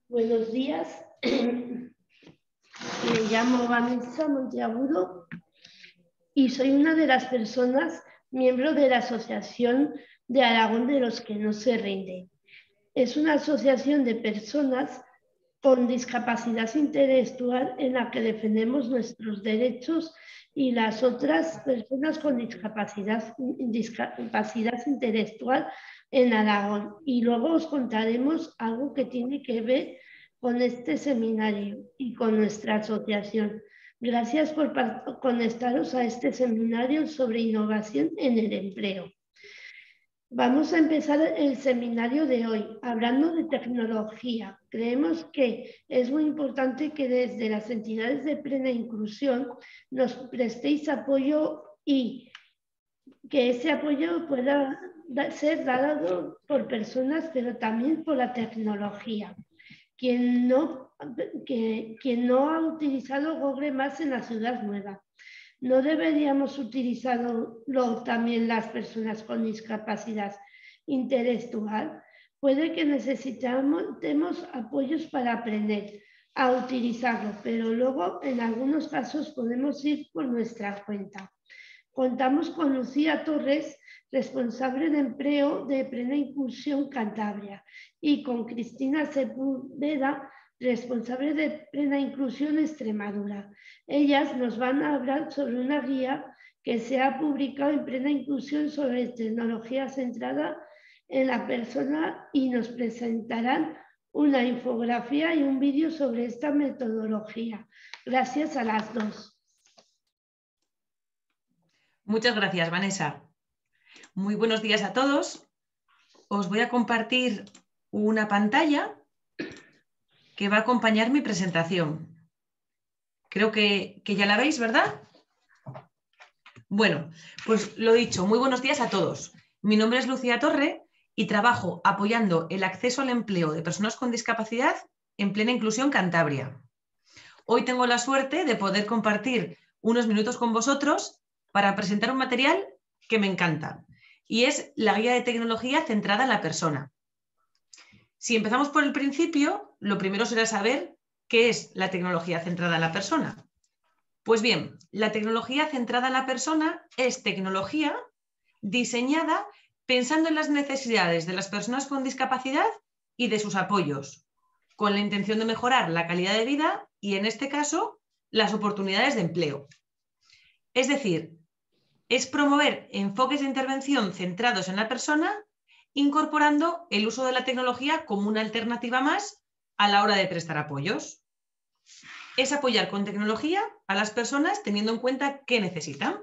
Buenos días, me llamo Vanessa Monteagudo y soy una de las personas miembro de la Asociación de Aragón de los que no se rinden. Es una asociación de personas con discapacidad intelectual en la que defendemos nuestros derechos y las otras personas con discapacidad intelectual en Aragón. Y luego os contaremos algo que tiene que ver con este seminario y con nuestra asociación. Gracias por conectaros a este seminario sobre innovación en el empleo. Vamos a empezar el seminario de hoy hablando de tecnología. Creemos que es muy importante que desde las entidades de plena inclusión nos prestéis apoyo y que ese apoyo pueda ser dado por personas, pero también por la tecnología. Quien no ha utilizado Google Maps en la ciudad nueva. ¿No deberíamos utilizarlo también las personas con discapacidad intelectual? Puede que necesitemos apoyos para aprender a utilizarlo, pero luego en algunos casos podemos ir por nuestra cuenta. Contamos con Lucía Torres, responsable de empleo de Plena Inclusión Cantabria, y con Cristina Sepúlveda, responsable de Plena Inclusión Extremadura. Ellas nos van a hablar sobre una guía que se ha publicado en Plena Inclusión sobre tecnología centrada en la persona y nos presentarán una infografía y un vídeo sobre esta metodología. Gracias a las dos. Muchas gracias, Vanessa. Muy buenos días a todos. Os voy a compartir una pantalla que va a acompañar mi presentación. Creo que ya la veis, ¿verdad? Bueno, pues lo dicho, muy buenos días a todos. Mi nombre es Lucía Torre y trabajo apoyando el acceso al empleo de personas con discapacidad en Plena Inclusión Cantabria. Hoy tengo la suerte de poder compartir unos minutos con vosotros para presentar un material que me encanta y es la guía de tecnología centrada en la persona. Si empezamos por el principio, lo primero será saber qué es la tecnología centrada en la persona. Pues bien, la tecnología centrada en la persona es tecnología diseñada pensando en las necesidades de las personas con discapacidad y de sus apoyos, con la intención de mejorar la calidad de vida y, en este caso, las oportunidades de empleo. Es decir, es promover enfoques de intervención centrados en la persona, incorporando el uso de la tecnología como una alternativa más a la hora de prestar apoyos. Es apoyar con tecnología a las personas teniendo en cuenta qué necesitan.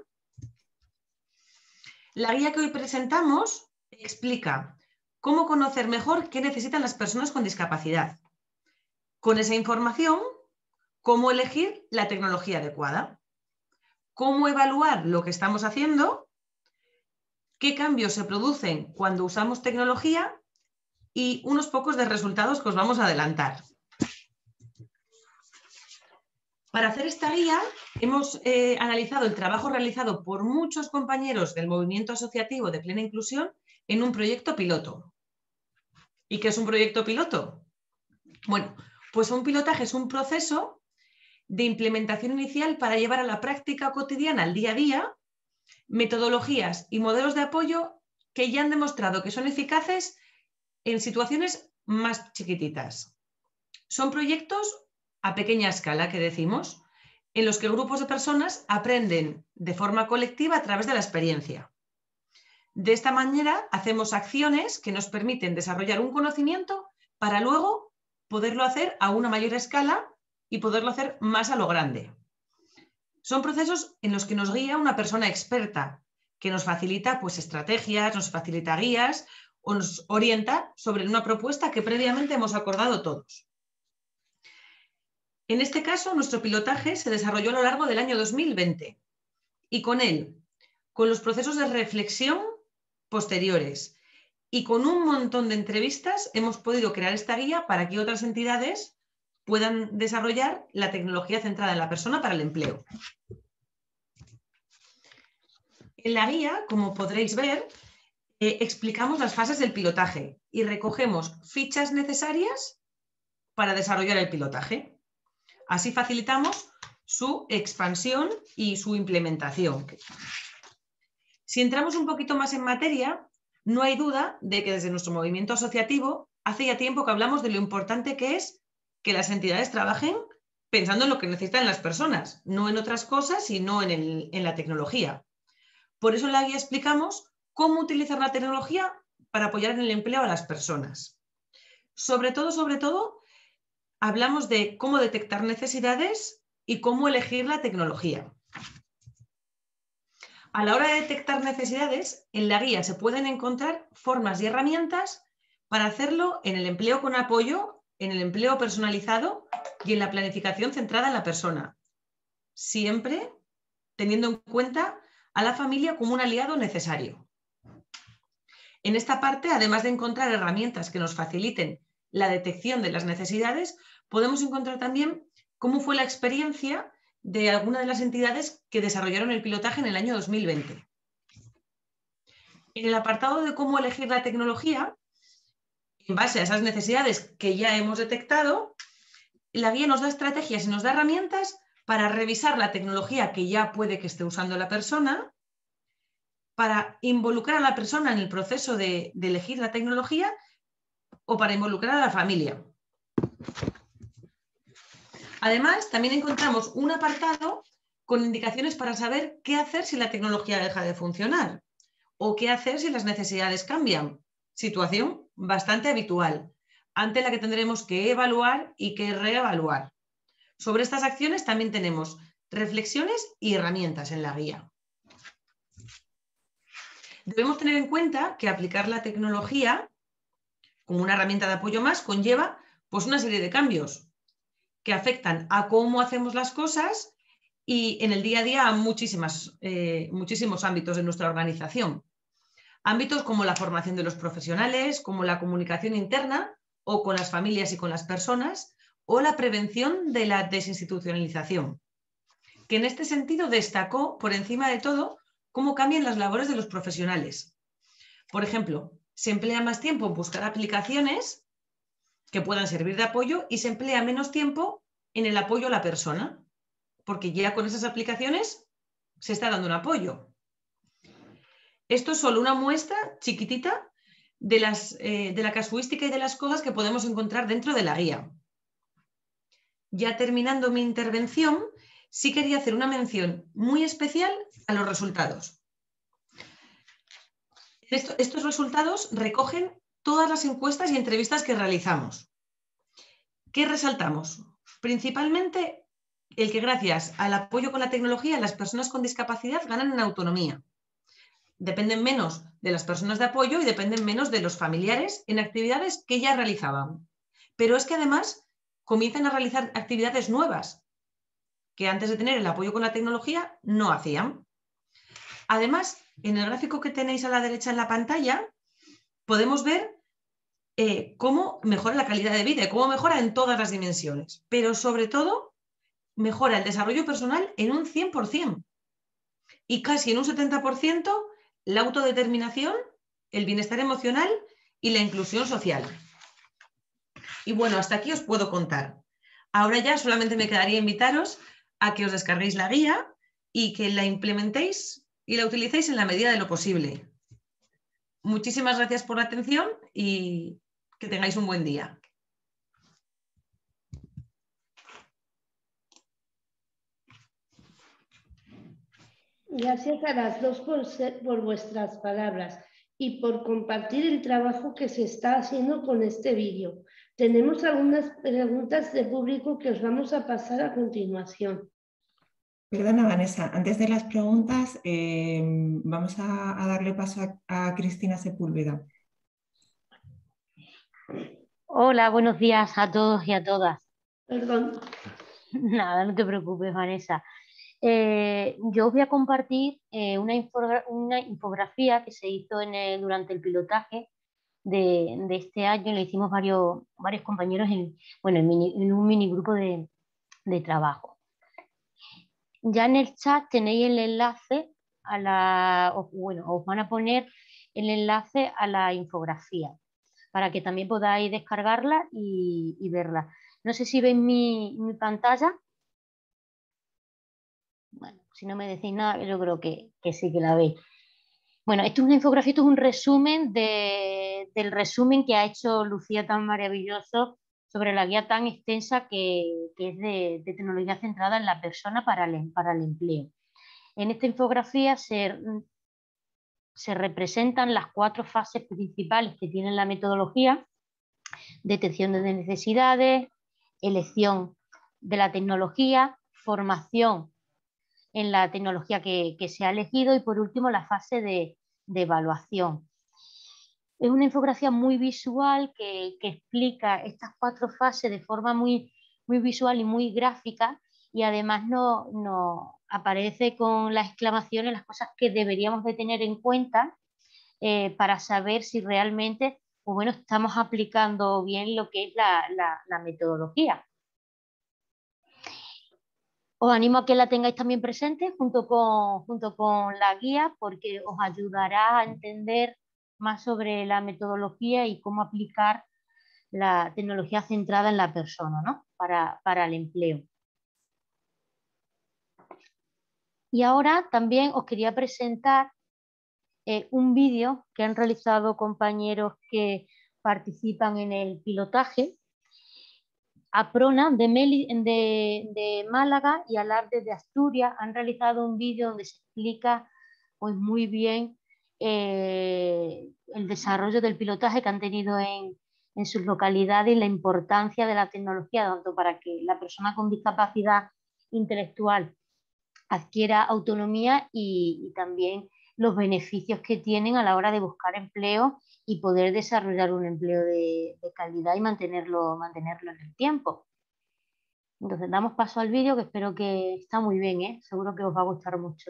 La guía que hoy presentamos explica cómo conocer mejor qué necesitan las personas con discapacidad. Con esa información, cómo elegir la tecnología adecuada, cómo evaluar lo que estamos haciendo, qué cambios se producen cuando usamos tecnología y unos pocos de resultados que os vamos a adelantar. Para hacer esta guía hemos analizado el trabajo realizado por muchos compañeros del movimiento asociativo de Plena Inclusión en un proyecto piloto. ¿Y qué es un proyecto piloto? Bueno, pues un pilotaje es un proceso de implementación inicial para llevar a la práctica cotidiana, al día a día, metodologías y modelos de apoyo que ya han demostrado que son eficaces en situaciones más chiquititas. Son proyectos a pequeña escala, que decimos, en los que grupos de personas aprenden de forma colectiva a través de la experiencia. De esta manera hacemos acciones que nos permiten desarrollar un conocimiento para luego poderlo hacer a una mayor escala y poderlo hacer más a lo grande. Son procesos en los que nos guía una persona experta que nos facilita pues, estrategias, nos facilita guías o nos orienta sobre una propuesta que previamente hemos acordado todos. En este caso, nuestro pilotaje se desarrolló a lo largo del año 2020 y con él, con los procesos de reflexión posteriores y con un montón de entrevistas, hemos podido crear esta guía para que otras entidades puedan desarrollar la tecnología centrada en la persona para el empleo. En la guía, como podréis ver, explicamos las fases del pilotaje y recogemos fichas necesarias para desarrollar el pilotaje. Así facilitamos su expansión y su implementación. Si entramos un poquito más en materia, no hay duda de que desde nuestro movimiento asociativo hace ya tiempo que hablamos de lo importante que es que las entidades trabajen pensando en lo que necesitan las personas, no en otras cosas, sino en la tecnología. Por eso en la guía explicamos cómo utilizar la tecnología para apoyar en el empleo a las personas. Sobre todo, hablamos de cómo detectar necesidades y cómo elegir la tecnología. A la hora de detectar necesidades, en la guía se pueden encontrar formas y herramientas para hacerlo en el empleo con apoyo, en el empleo personalizado y en la planificación centrada en la persona, siempre teniendo en cuenta a la familia como un aliado necesario. En esta parte, además de encontrar herramientas que nos faciliten la detección de las necesidades, podemos encontrar también cómo fue la experiencia de alguna de las entidades que desarrollaron el pilotaje en el año 2020. En el apartado de cómo elegir la tecnología, en base a esas necesidades que ya hemos detectado, la guía nos da estrategias y nos da herramientas para revisar la tecnología que ya puede que esté usando la persona, para involucrar a la persona en el proceso de elegir la tecnología o para involucrar a la familia. Además, también encontramos un apartado con indicaciones para saber qué hacer si la tecnología deja de funcionar o qué hacer si las necesidades cambian. Situación bastante habitual, ante la que tendremos que evaluar y que reevaluar. Sobre estas acciones también tenemos reflexiones y herramientas en la guía. Debemos tener en cuenta que aplicar la tecnología como una herramienta de apoyo más conlleva pues, una serie de cambios que afectan a cómo hacemos las cosas y en el día a día a muchísimos ámbitos de nuestra organización. Ámbitos como la formación de los profesionales, como la comunicación interna o con las familias y con las personas, o la prevención de la desinstitucionalización, que en este sentido destacó por encima de todo cómo cambian las labores de los profesionales. Por ejemplo, se emplea más tiempo en buscar aplicaciones que puedan servir de apoyo y se emplea menos tiempo en el apoyo a la persona, porque ya con esas aplicaciones se está dando un apoyo. Esto es solo una muestra chiquitita de la casuística y de las cosas que podemos encontrar dentro de la guía. Ya terminando mi intervención, sí quería hacer una mención muy especial a los resultados. Estos resultados recogen todas las encuestas y entrevistas que realizamos. ¿Qué resaltamos? Principalmente el que gracias al apoyo con la tecnología las personas con discapacidad ganan en autonomía. Dependen menos de las personas de apoyo y dependen menos de los familiares en actividades que ya realizaban. Pero es que además comienzan a realizar actividades nuevas que antes de tener el apoyo con la tecnología no hacían. Además, en el gráfico que tenéis a la derecha en la pantalla, podemos ver cómo mejora la calidad de vida y cómo mejora en todas las dimensiones. Pero sobre todo, mejora el desarrollo personal en un 100% y casi en un 70% la autodeterminación, el bienestar emocional y la inclusión social. Y bueno, hasta aquí os puedo contar. Ahora ya solamente me quedaría invitaros a que os descarguéis la guía y que la implementéis y la utilicéis en la medida de lo posible. Muchísimas gracias por la atención y que tengáis un buen día. Gracias a las dos por vuestras palabras y por compartir el trabajo que se está haciendo con este vídeo. Tenemos algunas preguntas de público que os vamos a pasar a continuación. Perdona, Vanessa, antes de las preguntas, vamos a darle paso a Cristina Sepúlveda. Hola, buenos días a todos y a todas. Perdón. Nada, no te preocupes, Vanessa. Yo os voy a compartir una infografía que se hizo durante el pilotaje de este año. Lo hicimos varios compañeros en un mini grupo de trabajo. Ya en el chat tenéis el enlace os van a poner el enlace a la infografía para que también podáis descargarla y verla. No sé si veis mi pantalla. Bueno, si no me decís nada, yo creo que sí que la veis. Bueno, esto es una infografía, esto es un resumen del resumen que ha hecho Lucía tan maravilloso sobre la guía tan extensa que es de tecnología centrada en la persona para el empleo. En esta infografía se representan las 4 fases principales que tiene la metodología: detección de necesidades, elección de la tecnología, formación en la tecnología que se ha elegido y, por último, la fase de evaluación. Es una infografía muy visual que explica estas 4 fases de forma muy visual y muy gráfica, y además no aparece con las exclamaciones las cosas que deberíamos de tener en cuenta para saber si realmente, pues bueno, estamos aplicando bien lo que es la metodología. Os animo a que la tengáis también presente junto con la guía, porque os ayudará a entender más sobre la metodología y cómo aplicar la tecnología centrada en la persona, ¿no? para el empleo. Y ahora también os quería presentar un vídeo que han realizado compañeros que participan en el pilotaje. APRONA de Málaga y ALARDE de Asturias han realizado un vídeo donde se explica pues, muy bien el desarrollo del pilotaje que han tenido en sus localidades y la importancia de la tecnología, tanto para que la persona con discapacidad intelectual adquiera autonomía y también los beneficios que tienen a la hora de buscar empleo y poder desarrollar un empleo de calidad y mantenerlo en el tiempo. Entonces damos paso al vídeo, que espero que está muy bien, ¿eh? Seguro que os va a gustar mucho.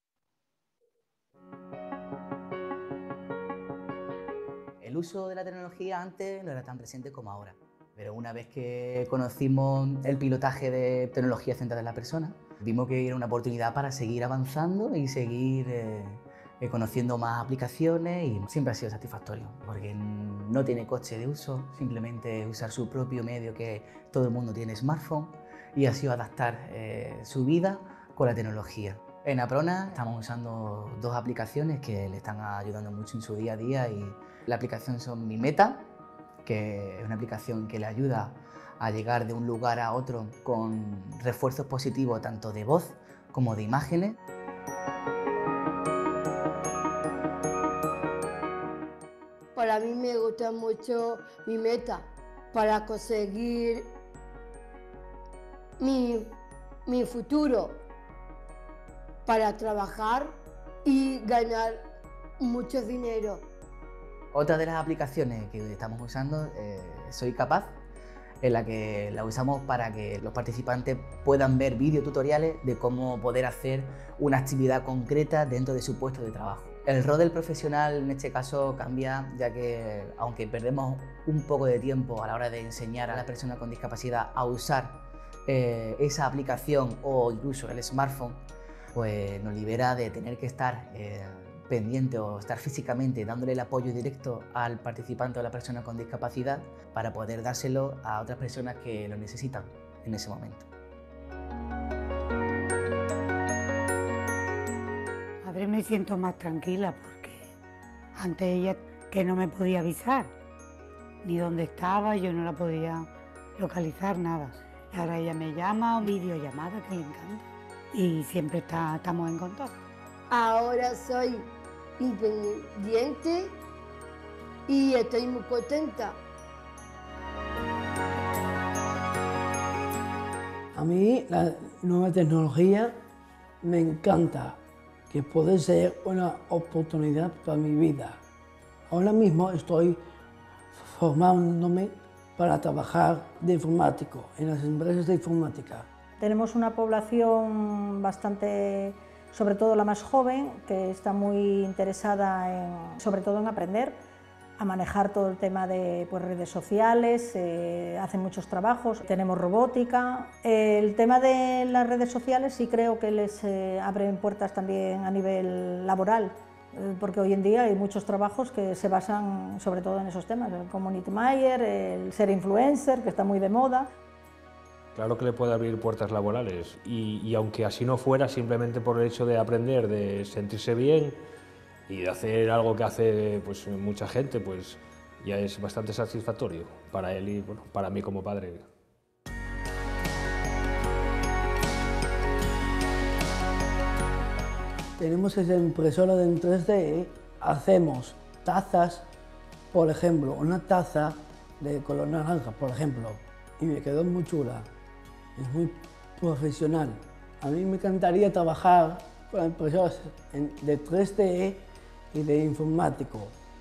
El uso de la tecnología antes no era tan presente como ahora, pero una vez que conocimos el pilotaje de tecnología centrada en la persona, vimos que era una oportunidad para seguir avanzando y seguir conociendo más aplicaciones, y siempre ha sido satisfactorio porque no tiene coste de uso, simplemente usar su propio medio, que todo el mundo tiene smartphone, y ha sido adaptar su vida con la tecnología. En APRONA estamos usando 2 aplicaciones que le están ayudando mucho en su día a día, y la aplicación son Mi Meta, que es una aplicación que le ayuda a llegar de un lugar a otro con refuerzos positivos tanto de voz como de imágenes. Para mí me gusta mucho Mi Meta para conseguir mi futuro, para trabajar y ganar mucho dinero. Otra de las aplicaciones que estamos usando es Soy Capaz, en la que la usamos para que los participantes puedan ver videotutoriales de cómo poder hacer una actividad concreta dentro de su puesto de trabajo. El rol del profesional en este caso cambia, ya que aunque perdemos un poco de tiempo a la hora de enseñar a la persona con discapacidad a usar esa aplicación o incluso el smartphone, pues nos libera de tener que estar pendiente o estar físicamente dándole el apoyo directo al participante o a la persona con discapacidad para poder dárselo a otras personas que lo necesitan en ese momento. A ver, me siento más tranquila porque antes ella que no me podía avisar ni dónde estaba, yo no la podía localizar, nada. Y ahora ella me llama, videollamada, que le encanta, y siempre estamos en contacto. Ahora soy independiente y estoy muy contenta. A mí la nueva tecnología me encanta, que puede ser una oportunidad para mi vida. Ahora mismo estoy formándome para trabajar de informático en las empresas de informática. Tenemos una población bastante, sobre todo la más joven, que está muy interesada sobre todo en aprender a manejar todo el tema de redes sociales, hacen muchos trabajos, tenemos robótica. El tema de las redes sociales sí creo que les abren puertas también a nivel laboral, porque hoy en día hay muchos trabajos que se basan sobre todo en esos temas, el community manager, el ser influencer, que está muy de moda. Claro que le puede abrir puertas laborales y aunque así no fuera, simplemente por el hecho de aprender, de sentirse bien y de hacer algo que hace pues, mucha gente, pues ya es bastante satisfactorio para él y bueno, para mí como padre. Tenemos esa impresora en 3D, hacemos tazas, por ejemplo, una taza de color naranja, por ejemplo, y me quedó muy chula, es muy profesional. A mí me encantaría trabajar con impresoras de 3D y de informático.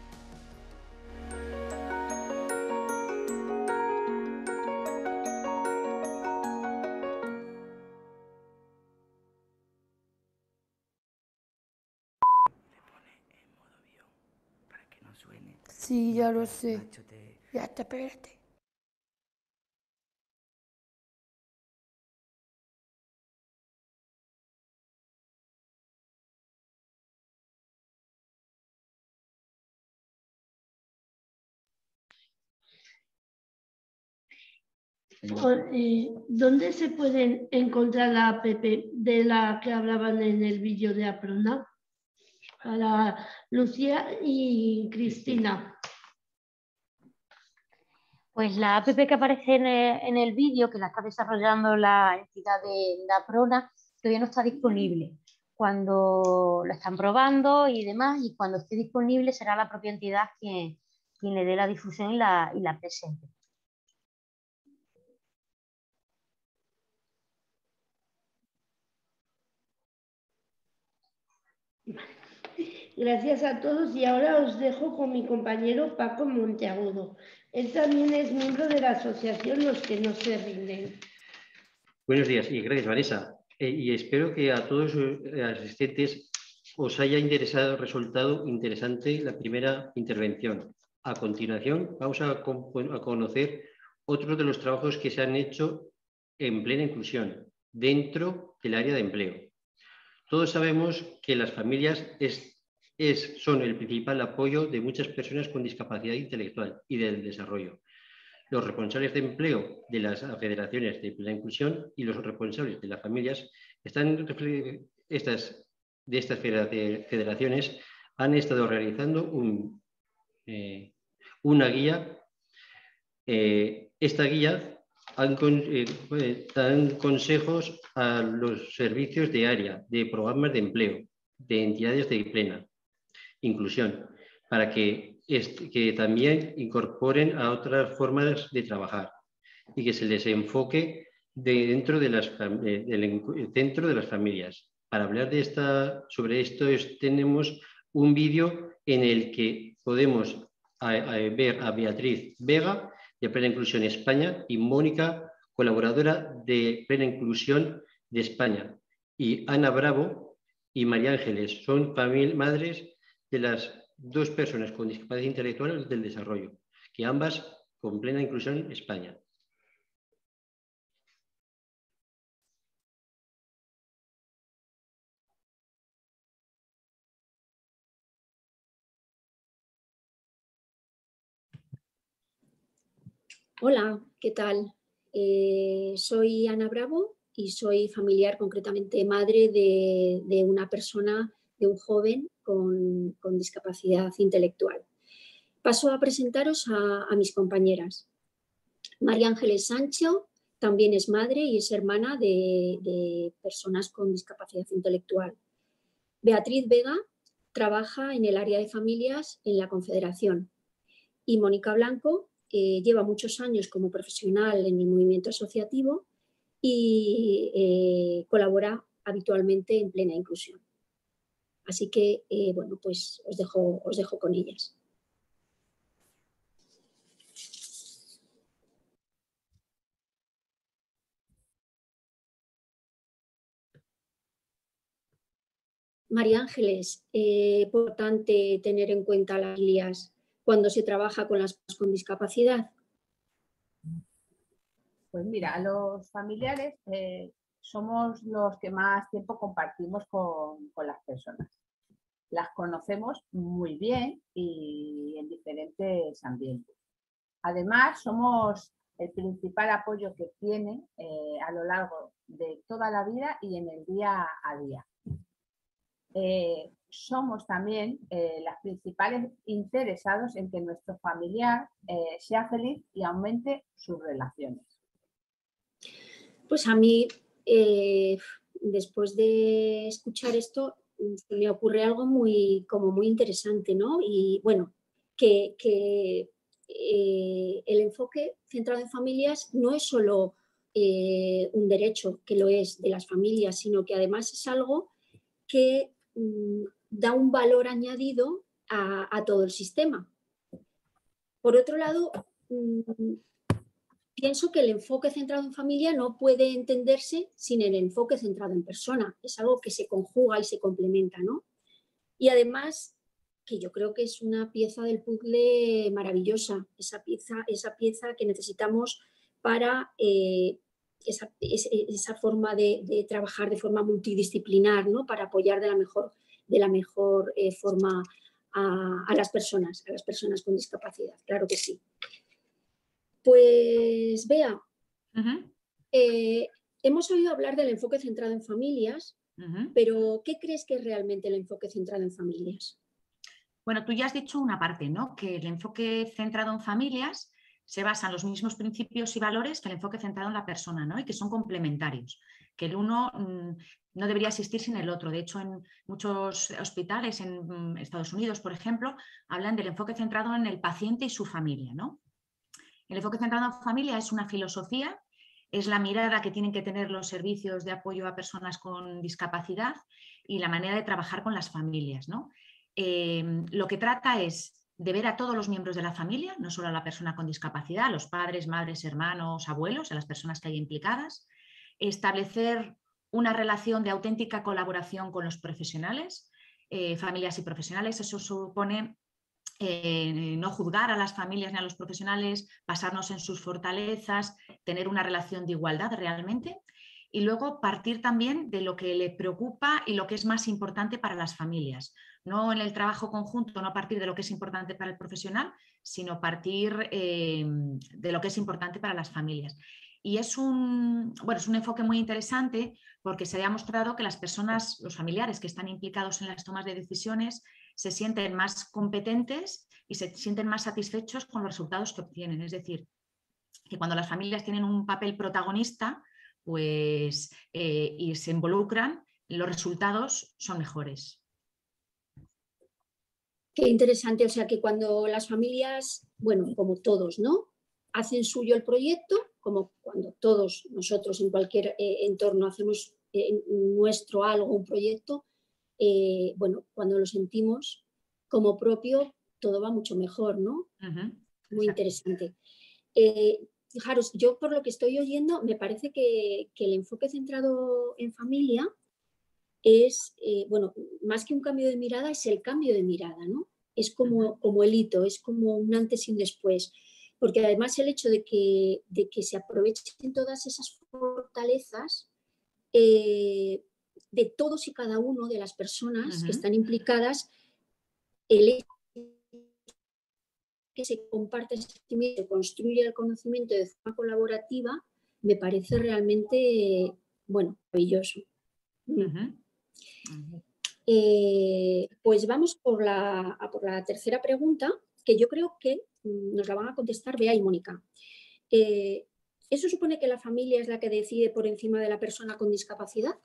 Sí, ya lo sé. Ya está, espérate. ¿Dónde se puede encontrar la app de la que hablaban en el vídeo de Aprona? Para Lucía y Cristina. Pues la app que aparece en el vídeo, que la está desarrollando la entidad de Aprona, todavía no está disponible. Cuando la están probando y demás, y cuando esté disponible será la propia entidad quien le dé la difusión y la presente. Gracias a todos y ahora os dejo con mi compañero Paco Monteagudo. Él también es miembro de la asociación Los que no se rinden. Buenos días y gracias, Vanessa. Y espero que a todos los asistentes os haya resultado interesante la primera intervención. A continuación, vamos a conocer otros de los trabajos que se han hecho en plena inclusión dentro del área de empleo. Todos sabemos que las familias son el principal apoyo de muchas personas con discapacidad intelectual y del desarrollo. Los responsables de empleo de las federaciones de plena inclusión y los responsables de las familias de estas federaciones han estado realizando una guía. Esta guía dan consejos a los servicios de área, de programas de empleo, de entidades de plena inclusión, para que también incorporen a otras formas de trabajar y que se les enfoque dentro de las familias. Para hablar sobre esto tenemos un vídeo en el que podemos ver a Beatriz Vega, de Plena Inclusión España, y Mónica, colaboradora de Plena Inclusión de España, y Ana Bravo y María Ángeles, son madres de las dos personas con discapacidad intelectual del desarrollo, que ambas con Plena Inclusión España. Hola, ¿qué tal? Soy Ana Bravo y soy familiar, concretamente madre de una persona, de un joven con discapacidad intelectual. Paso a presentaros a mis compañeras. María Ángeles Sancho también es madre y es hermana de personas con discapacidad intelectual. Beatriz Vega trabaja en el área de familias en la Confederación y Mónica Blanco lleva muchos años como profesional en el movimiento asociativo y colabora habitualmente en Plena Inclusión. Así que, bueno, pues os dejo con ellas. María Ángeles, es importante tener en cuenta las familias cuando se trabaja con las personas con discapacidad. Pues mira, los familiares somos los que más tiempo compartimos con las personas. Las conocemos muy bien y en diferentes ambientes. Además, somos el principal apoyo que tiene a lo largo de toda la vida y en el día a día. Somos también las principales interesados en que nuestro familiar sea feliz y aumente sus relaciones. Pues a mí, después de escuchar esto, me ocurre algo muy interesante, ¿no? Y bueno, que el enfoque centrado en familias no es solo un derecho, que lo es, de las familias, sino que además es algo que da un valor añadido a todo el sistema. Por otro lado, pienso que el enfoque centrado en familia no puede entenderse sin el enfoque centrado en persona. Es algo que se conjuga y se complementa, ¿no? Y además, que yo creo que es una pieza del puzzle maravillosa, esa pieza que necesitamos para esa forma de trabajar de forma multidisciplinar, ¿no? Para apoyar de la mejor forma a las personas con discapacidad, claro que sí. Pues, Bea, hemos oído hablar del enfoque centrado en familias, pero ¿qué crees que es realmente el enfoque centrado en familias? Bueno, tú ya has dicho una parte, ¿no? Que el enfoque centrado en familias se basa en los mismos principios y valores que el enfoque centrado en la persona, ¿no? Y que son complementarios, que el uno no debería existir sin el otro. De hecho, en muchos hospitales en Estados Unidos, por ejemplo, hablan del enfoque centrado en el paciente y su familia, ¿no? El enfoque centrado en familia es una filosofía, es la mirada que tienen que tener los servicios de apoyo a personas con discapacidad y la manera de trabajar con las familias, ¿no? Lo que trata es de ver a todos los miembros de la familia, no solo a la persona con discapacidad, los padres, madres, hermanos, abuelos, a las personas que hay implicadas, establecer una relación de auténtica colaboración con los profesionales, familias y profesionales. Eso supone no juzgar a las familias ni a los profesionales, basarnos en sus fortalezas, tener una relación de igualdad realmente. Y luego partir también de lo que le preocupa y lo que es más importante para las familias. No en el trabajo conjunto, no partir de lo que es importante para el profesional, sino partir de lo que es importante para las familias. Y es un enfoque muy interesante porque se ha mostrado que las personas, los familiares que están implicados en las tomas de decisiones, se sienten más competentes y se sienten más satisfechos con los resultados que obtienen. Es decir, que cuando las familias tienen un papel protagonista, pues, y se involucran, los resultados son mejores. Qué interesante, o sea que cuando las familias, bueno, como todos, ¿no? Hacen suyo el proyecto, como cuando todos nosotros en cualquier entorno hacemos nuestro algo, un proyecto, bueno, cuando lo sentimos como propio, todo va mucho mejor, ¿no? Muy interesante. Fijaros, yo por lo que estoy oyendo, me parece que el enfoque centrado en familia es, bueno, más que un cambio de mirada, es el cambio de mirada, ¿no? Es como el hito, es como un antes y un después. Porque además el hecho de que se aprovechen todas esas fortalezas de todos y cada uno de las personas que están implicadas, el hecho que se comparte ese conocimiento, se construye el conocimiento de forma colaborativa, me parece realmente, bueno, maravilloso. Pues vamos por la tercera pregunta, que yo creo que nos la van a contestar Bea y Mónica. ¿Eso supone que la familia es la que decide por encima de la persona con discapacidad?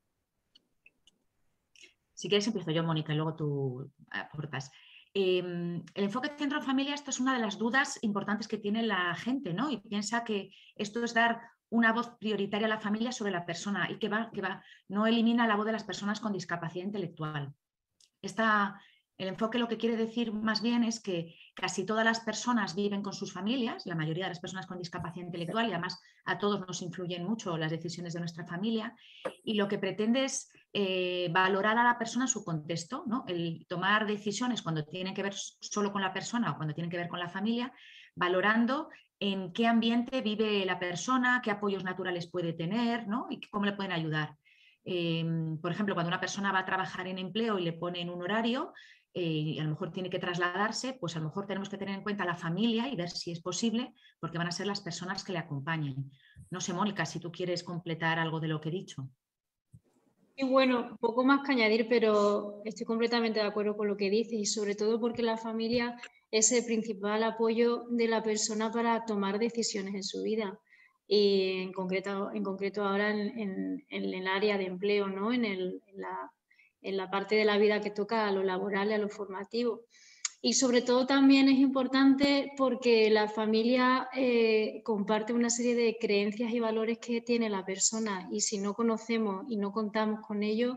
Si quieres empiezo yo, Mónica, y luego tú aportas. El enfoque centro en familia, esta es una de las dudas importantes que tiene la gente, ¿no? Y piensa que esto es dar una voz prioritaria a la familia sobre la persona y que no elimina la voz de las personas con discapacidad intelectual. El enfoque lo que quiere decir más bien es que casi todas las personas viven con sus familias, la mayoría de las personas con discapacidad intelectual, y además a todos nos influyen mucho las decisiones de nuestra familia, y lo que pretende es valorar a la persona en su contexto, ¿no? El tomar decisiones cuando tienen que ver solo con la persona o cuando tienen que ver con la familia, valorando en qué ambiente vive la persona, qué apoyos naturales puede tener, ¿no? Y cómo le pueden ayudar. Por ejemplo, cuando una persona va a trabajar en empleo y le ponen un horario, y a lo mejor tiene que trasladarse, pues a lo mejor tenemos que tener en cuenta a la familia y ver si es posible, porque van a ser las personas que le acompañen. No sé, Mónica, si tú quieres completar algo de lo que he dicho. Y bueno, poco más que añadir, pero estoy completamente de acuerdo con lo que dices y sobre todo porque la familia es el principal apoyo de la persona para tomar decisiones en su vida. Y en concreto ahora en el área de empleo, ¿no? En la parte de la vida que toca a lo laboral y a lo formativo. Y sobre todo también es importante porque la familia comparte una serie de creencias y valores que tiene la persona y si no conocemos y no contamos con ellos,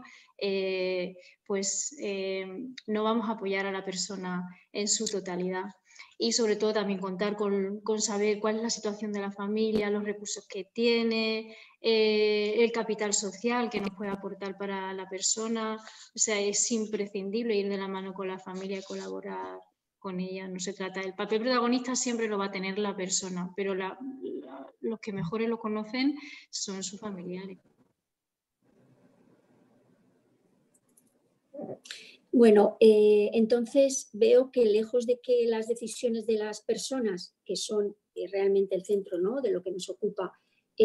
no vamos a apoyar a la persona en su totalidad. Y sobre todo también contar con saber cuál es la situación de la familia, los recursos que tiene, el capital social que nos puede aportar para la persona. O sea, es imprescindible ir de la mano con la familia y colaborar con ella. No se trata, el papel protagonista siempre lo va a tener la persona, pero los que mejores lo conocen son sus familiares. Bueno, entonces veo que lejos de que las decisiones de las personas, que son realmente el centro, ¿no?, de lo que nos ocupa,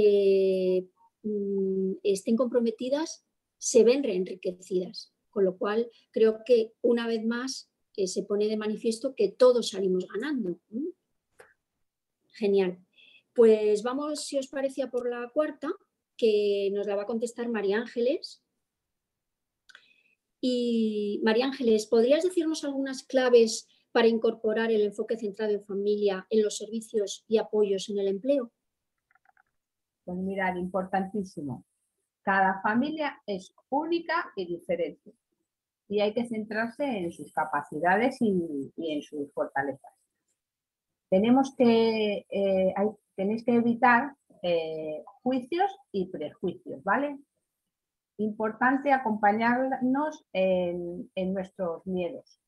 estén comprometidas, se ven reenriquecidas. Con lo cual, creo que una vez más se pone de manifiesto que todos salimos ganando. Genial. Pues vamos, si os parece, a por la cuarta, que nos la va a contestar María Ángeles. Y María Ángeles, ¿podrías decirnos algunas claves para incorporar el enfoque centrado en familia en los servicios y apoyos en el empleo? Pues mirad, importantísimo. Cada familia es única y diferente y hay que centrarse en sus capacidades y en sus fortalezas. Tenéis que evitar juicios y prejuicios, ¿vale? Importante acompañarnos en nuestros miedos.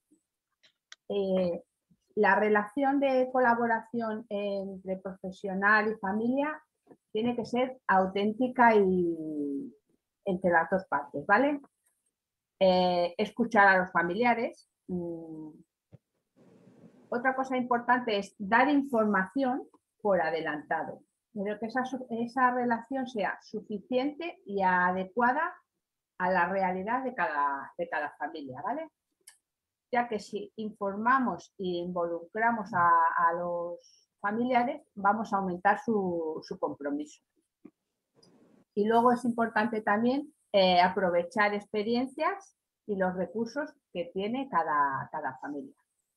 La relación de colaboración entre profesional y familia tiene que ser auténtica y entre las dos partes, ¿vale? Escuchar a los familiares. Otra cosa importante es dar información por adelantado. Pero que esa relación sea suficiente y adecuada a la realidad de cada familia, ¿vale? Ya que si informamos e involucramos a los familiares, vamos a aumentar su compromiso. Y luego es importante también aprovechar experiencias y los recursos que tiene cada familia.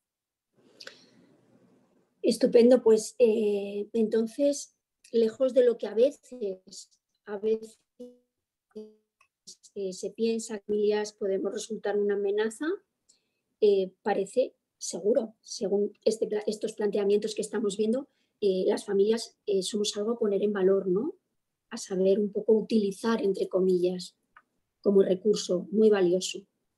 Estupendo, pues entonces, lejos de lo que a veces se piensa que familias podemos resultar una amenaza, parece seguro, según estos planteamientos que estamos viendo, las familias somos algo a poner en valor, ¿no? A saber un poco utilizar, entre comillas, como recurso muy valioso.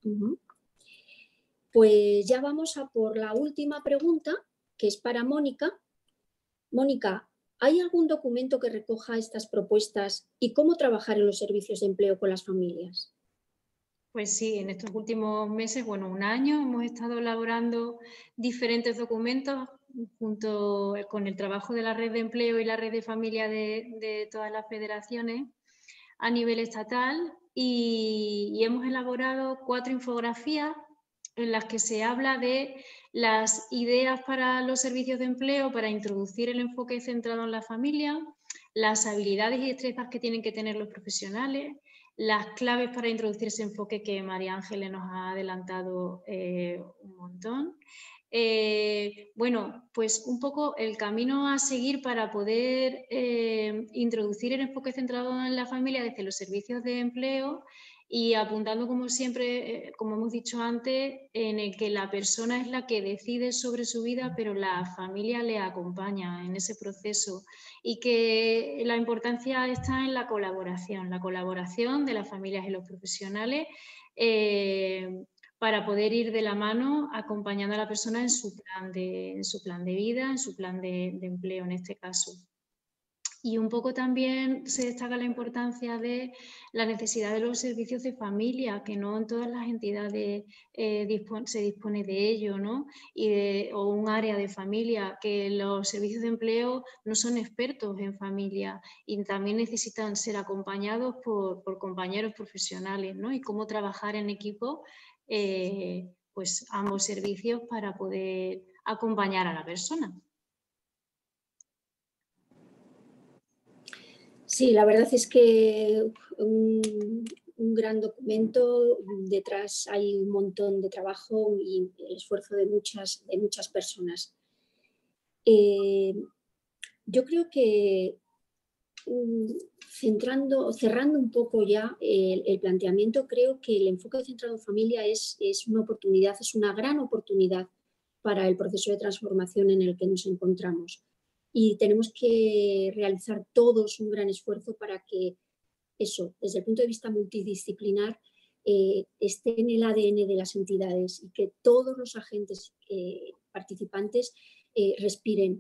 Pues ya vamos a por la última pregunta, que es para Mónica. Mónica, ¿hay algún documento que recoja estas propuestas y cómo trabajar en los servicios de empleo con las familias? Pues sí, en estos últimos meses, bueno, un año, hemos estado elaborando diferentes documentos junto con el trabajo de la red de empleo y la red de familia de todas las federaciones a nivel estatal y hemos elaborado 4 infografías en las que se habla de las ideas para los servicios de empleo para introducir el enfoque centrado en la familia, las habilidades y destrezas que tienen que tener los profesionales, las claves para introducir ese enfoque que María Ángeles nos ha adelantado un montón. Bueno, pues un poco el camino a seguir para poder introducir el enfoque centrado en la familia desde los servicios de empleo y apuntando, como siempre, como hemos dicho antes, en el que la persona es la que decide sobre su vida, pero la familia le acompaña en ese proceso y que la importancia está en la colaboración de las familias y los profesionales para poder ir de la mano acompañando a la persona en su plan de vida, en su plan de empleo en este caso. Y un poco también se destaca la importancia de la necesidad de los servicios de familia, que no en todas las entidades se dispone de ello, ¿no? O un área de familia, que los servicios de empleo no son expertos en familia y también necesitan ser acompañados por compañeros profesionales, ¿no? Y cómo trabajar en equipo, pues ambos servicios para poder acompañar a la persona. Sí, la verdad es que un gran documento, detrás hay un montón de trabajo y el esfuerzo de muchas personas. Yo creo que cerrando un poco ya el planteamiento, creo que el enfoque centrado en familia es una oportunidad, es una gran oportunidad para el proceso de transformación en el que nos encontramos. Y tenemos que realizar todos un gran esfuerzo para que eso, desde el punto de vista multidisciplinar, esté en el ADN de las entidades y que todos los agentes participantes respiren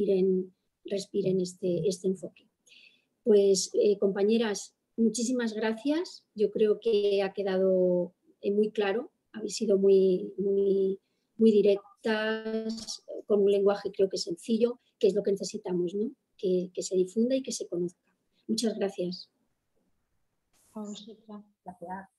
este enfoque. Pues compañeras, muchísimas gracias. Yo creo que ha quedado muy claro, habéis sido muy directas, con un lenguaje creo que sencillo, que es lo que necesitamos, ¿no? Que se difunda y que se conozca. Muchas gracias. Gracias.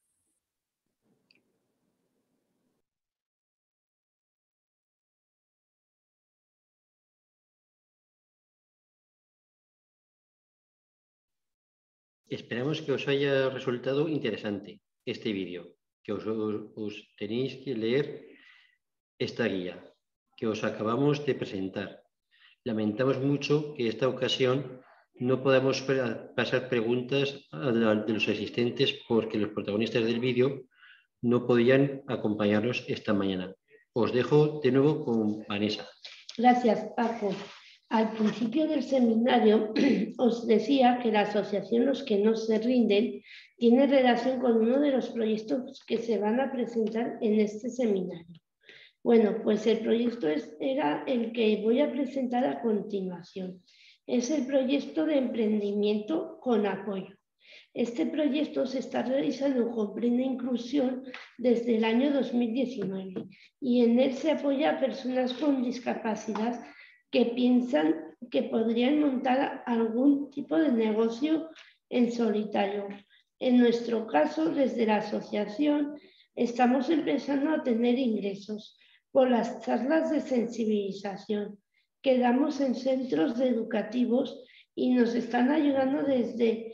Esperamos que os haya resultado interesante este vídeo, que os tenéis que leer esta guía que os acabamos de presentar. Lamentamos mucho que esta ocasión no podamos pasar preguntas de los asistentes porque los protagonistas del vídeo no podían acompañarnos esta mañana. Os dejo de nuevo con Vanessa. Gracias, Paco. Al principio del seminario os decía que la asociación Los que no se rinden tiene relación con uno de los proyectos que se van a presentar en este seminario. Bueno, pues el proyecto era el que voy a presentar a continuación. Es el proyecto de emprendimiento con apoyo. Este proyecto se está realizando con plena inclusión desde el año 2019 y en él se apoya a personas con discapacidad que piensan que podrían montar algún tipo de negocio en solitario. En nuestro caso, desde la asociación, estamos empezando a tener ingresos por las charlas de sensibilización que damos en centros educativos y nos están ayudando desde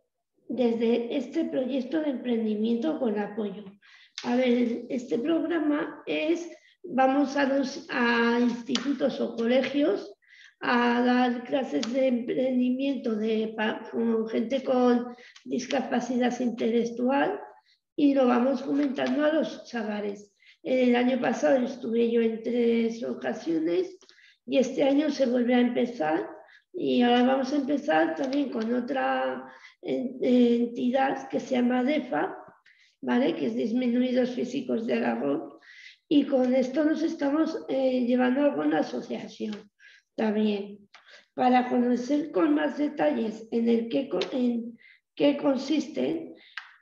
este proyecto de emprendimiento con apoyo. A ver, este programa vamos a institutos o colegios a dar clases de emprendimiento con gente con discapacidad intelectual y lo vamos comentando a los chavales. El año pasado estuve yo en 3 ocasiones y este año se vuelve a empezar y ahora vamos a empezar también con otra entidad que se llama DEFA, ¿vale? Que es Disminuidos Físicos de Aragón, y con esto nos estamos llevando a alguna asociación también. Para conocer con más detalles en qué consiste,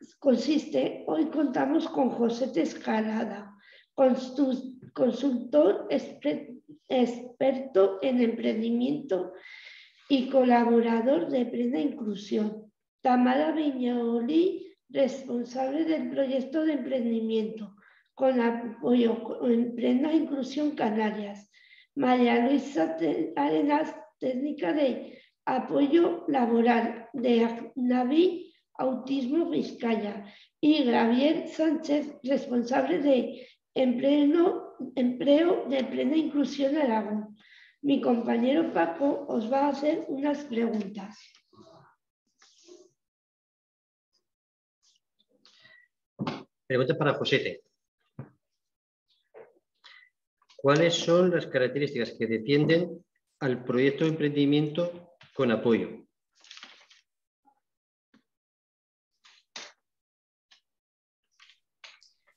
hoy contamos con José Escalada, consultor experto en emprendimiento y colaborador de Plena Inclusión. Tamara Viñolí, responsable del proyecto de emprendimiento con apoyo en Plena Inclusión Canarias. María Luisa Arenas, técnica de apoyo laboral de ACNAVI Autismo Vizcaya. Y Gabriel Sánchez, responsable de empleo de Plena Inclusión Aragón. Mi compañero Paco os va a hacer unas preguntas. Pregunta para José. ¿Cuáles son las características que defienden al proyecto de emprendimiento con apoyo?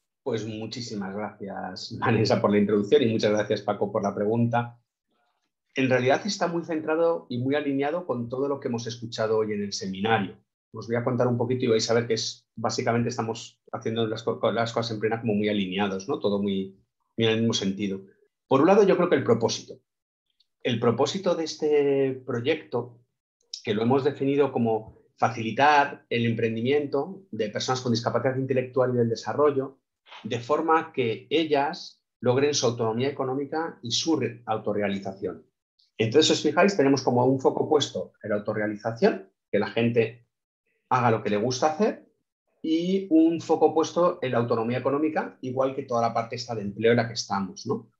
Pues muchísimas gracias, Vanessa, por la introducción y muchas gracias, Paco, por la pregunta. En realidad está muy centrado y muy alineado con todo lo que hemos escuchado hoy en el seminario. Os voy a contar un poquito y vais a ver que básicamente estamos haciendo las cosas en plena como muy alineados, ¿no? Todo muy en el mismo sentido. Por un lado, yo creo que el propósito. El propósito de este proyecto, que lo hemos definido como facilitar el emprendimiento de personas con discapacidad intelectual y del desarrollo, de forma que ellas logren su autonomía económica y su autorrealización. Entonces, si os fijáis, tenemos como un foco puesto en la autorrealización, que la gente haga lo que le gusta hacer, y un foco puesto en la autonomía económica, igual que toda la parte esta de empleo en la que estamos, ¿no?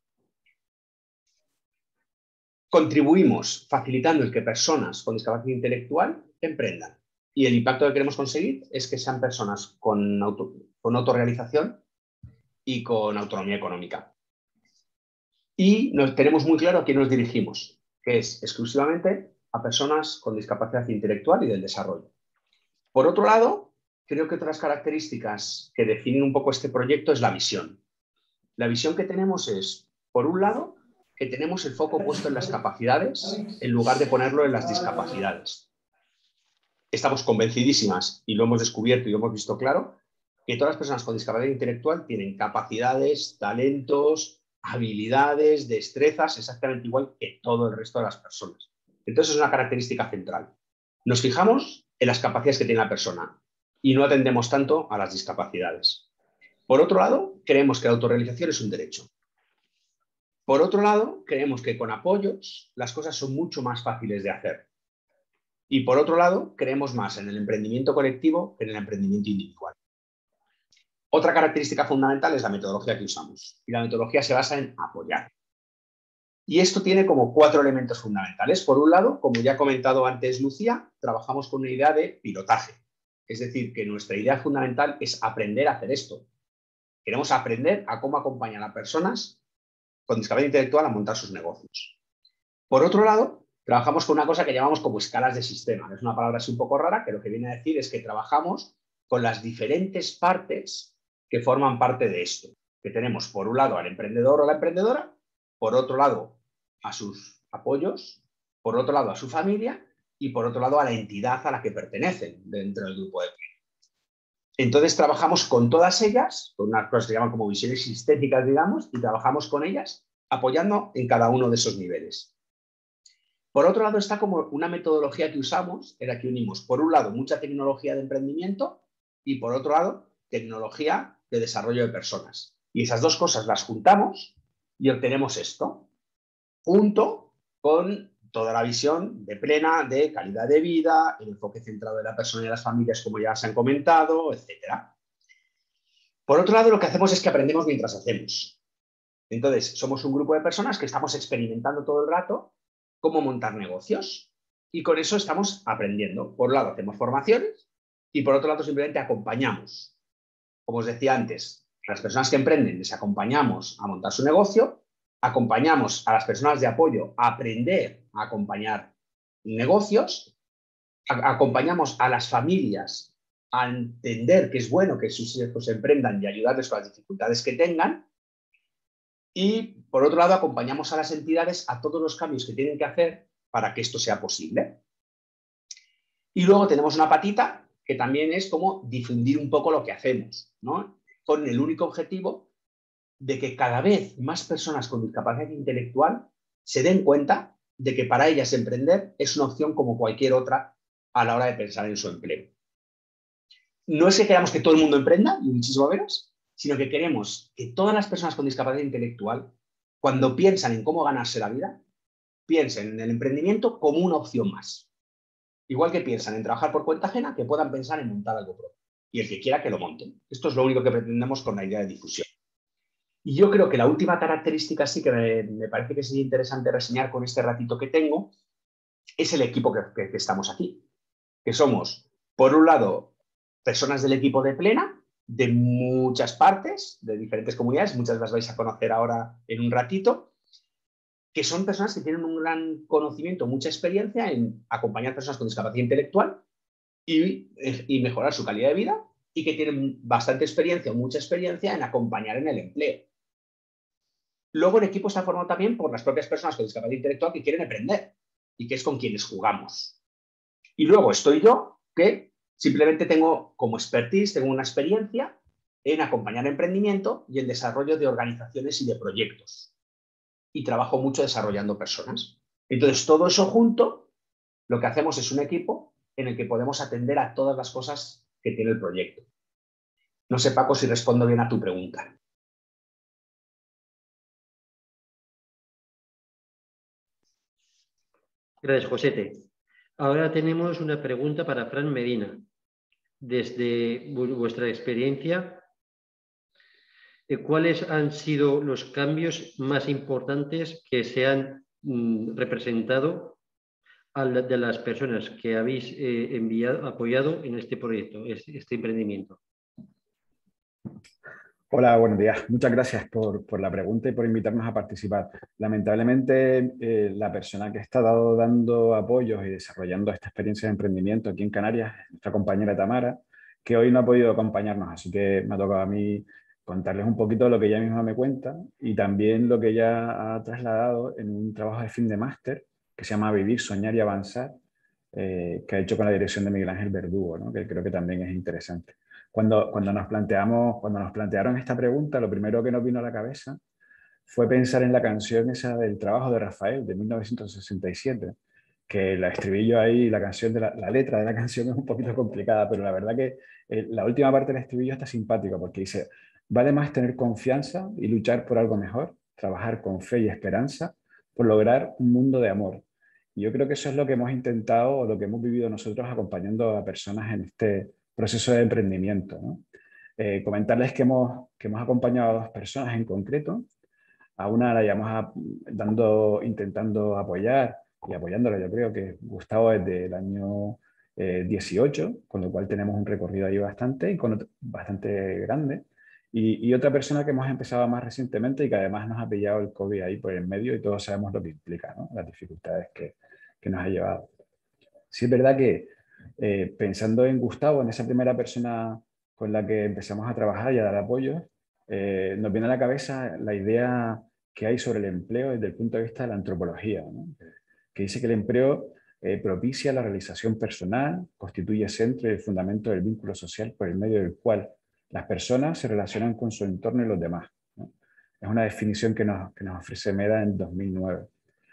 Contribuimos facilitando el que personas con discapacidad intelectual emprendan. Y el impacto que queremos conseguir es que sean personas con autorrealización y con autonomía económica. Y tenemos muy claro a quién nos dirigimos, que es exclusivamente a personas con discapacidad intelectual y del desarrollo. Por otro lado, creo que otras características que definen un poco este proyecto es la visión. La visión que tenemos es, por un lado, que tenemos el foco puesto en las capacidades en lugar de ponerlo en las discapacidades. Estamos convencidísimas, y lo hemos descubierto y lo hemos visto claro, que todas las personas con discapacidad intelectual tienen capacidades, talentos, habilidades, destrezas, exactamente igual que todo el resto de las personas. Entonces es una característica central. Nos fijamos en las capacidades que tiene la persona y no atendemos tanto a las discapacidades. Por otro lado, creemos que la autorrealización es un derecho. Por otro lado, creemos que con apoyos las cosas son mucho más fáciles de hacer. Y por otro lado, creemos más en el emprendimiento colectivo que en el emprendimiento individual. Otra característica fundamental es la metodología que usamos. Y la metodología se basa en apoyar. Y esto tiene como 4 elementos fundamentales. Por un lado, como ya ha comentado antes Lucía, trabajamos con una idea de pilotaje. Es decir, que nuestra idea fundamental es aprender a hacer esto. Queremos aprender a cómo acompañar a personas con discapacidad intelectual a montar sus negocios. Por otro lado, trabajamos con una cosa que llamamos como escalas de sistema. Es una palabra así un poco rara, que lo que viene a decir es que trabajamos con las diferentes partes que forman parte de esto. Que tenemos, por un lado, al emprendedor o la emprendedora, por otro lado, a sus apoyos, por otro lado, a su familia y por otro lado, a la entidad a la que pertenecen dentro del grupo de empleo. Entonces, trabajamos con todas ellas, con unas cosas que se llaman como visiones sistémicas, digamos, y trabajamos con ellas apoyando en cada uno de esos niveles. Por otro lado, está como una metodología que usamos, en la que unimos, por un lado, mucha tecnología de emprendimiento y, por otro lado, tecnología de desarrollo de personas. Y esas dos cosas las juntamos y obtenemos esto, junto con toda la visión de plena de calidad de vida, el enfoque centrado en la persona y las familias, como ya se han comentado, etc. Por otro lado, lo que hacemos es que aprendemos mientras hacemos. Entonces, somos un grupo de personas que estamos experimentando todo el rato cómo montar negocios y con eso estamos aprendiendo. Por un lado, hacemos formaciones y por otro lado, simplemente acompañamos. Como os decía antes, a las personas que emprenden les acompañamos a montar su negocio, acompañamos a las personas de apoyo a aprender a acompañar negocios, acompañamos a las familias a entender que es bueno que sus hijos emprendan y ayudarles con las dificultades que tengan. Y, por otro lado, acompañamos a las entidades a todos los cambios que tienen que hacer para que esto sea posible. Y luego tenemos una patita que también es como difundir un poco lo que hacemos, ¿no? Con el único objetivo de que cada vez más personas con discapacidad intelectual se den cuenta de que para ellas emprender es una opción como cualquier otra a la hora de pensar en su empleo. No es que queramos que todo el mundo emprenda, y muchísimo menos, sino que queremos que todas las personas con discapacidad intelectual, cuando piensan en cómo ganarse la vida, piensen en el emprendimiento como una opción más. Igual que piensan en trabajar por cuenta ajena, que puedan pensar en montar algo propio. Y el que quiera que lo monten. Esto es lo único que pretendemos con la idea de difusión. Y yo creo que la última característica sí que me parece que sería interesante reseñar con este ratito que tengo es el equipo que estamos aquí. Que somos, por un lado, personas del equipo de Plena, de muchas partes, de diferentes comunidades, muchas las vais a conocer ahora en un ratito, que son personas que tienen un gran conocimiento, mucha experiencia en acompañar a personas con discapacidad intelectual y mejorar su calidad de vida, y que tienen bastante experiencia o mucha experiencia en acompañar en el empleo. Luego el equipo está formado también por las propias personas con discapacidad intelectual que quieren aprender y que es con quienes jugamos. Y luego estoy yo, que simplemente tengo como expertise, tengo una experiencia en acompañar emprendimiento y el desarrollo de organizaciones y de proyectos. Y trabajo mucho desarrollando personas. Entonces, todo eso junto, lo que hacemos es un equipo en el que podemos atender a todas las cosas que tiene el proyecto. No sé, Paco, si respondo bien a tu pregunta. Gracias, Josete. Ahora tenemos una pregunta para Fran Medina. Desde vuestra experiencia, ¿cuáles han sido los cambios más importantes que se han representado de las personas que habéis apoyado en este proyecto, este emprendimiento? Hola, buenos días. Muchas gracias por la pregunta y por invitarnos a participar. Lamentablemente, la persona que está dando apoyos y desarrollando esta experiencia de emprendimiento aquí en Canarias es nuestra compañera Tamara, que hoy no ha podido acompañarnos, así que me ha tocado a mí contarles un poquito lo que ella misma me cuenta y también lo que ella ha trasladado en un trabajo de fin de máster que se llama Vivir, Soñar y Avanzar, que ha hecho con la dirección de Miguel Ángel Verdugo, ¿no? Que creo que también es interesante. Cuando nos plantearon esta pregunta, lo primero que nos vino a la cabeza fue pensar en la canción esa del trabajo de Rafael, de 1967, que el estribillo ahí, la letra de la canción es un poquito complicada, pero la verdad que la última parte del estribillo está simpática porque dice: vale más tener confianza y luchar por algo mejor, trabajar con fe y esperanza por lograr un mundo de amor. Y yo creo que eso es lo que hemos intentado o lo que hemos vivido nosotros acompañando a personas en este proceso de emprendimiento, ¿no? Comentarles que hemos acompañado a dos personas en concreto. A una la llevamos intentando apoyar y apoyándola, yo creo que Gustavo desde el año 18, con lo cual tenemos un recorrido ahí bastante grande. Y otra persona que hemos empezado más recientemente y que además nos ha pillado el COVID ahí por el medio y todos sabemos lo que implica, ¿no? Las dificultades que nos ha llevado. Sí es verdad que pensando en Gustavo, en esa primera persona con la que empezamos a trabajar y a dar apoyo, nos viene a la cabeza la idea que hay sobre el empleo desde el punto de vista de la antropología, ¿no? Que dice que el empleo propicia la realización personal, constituye centro y el fundamento del vínculo social por el medio del cual las personas se relacionan con su entorno y los demás, ¿no? Es una definición que nos ofrece MEDA en 2009.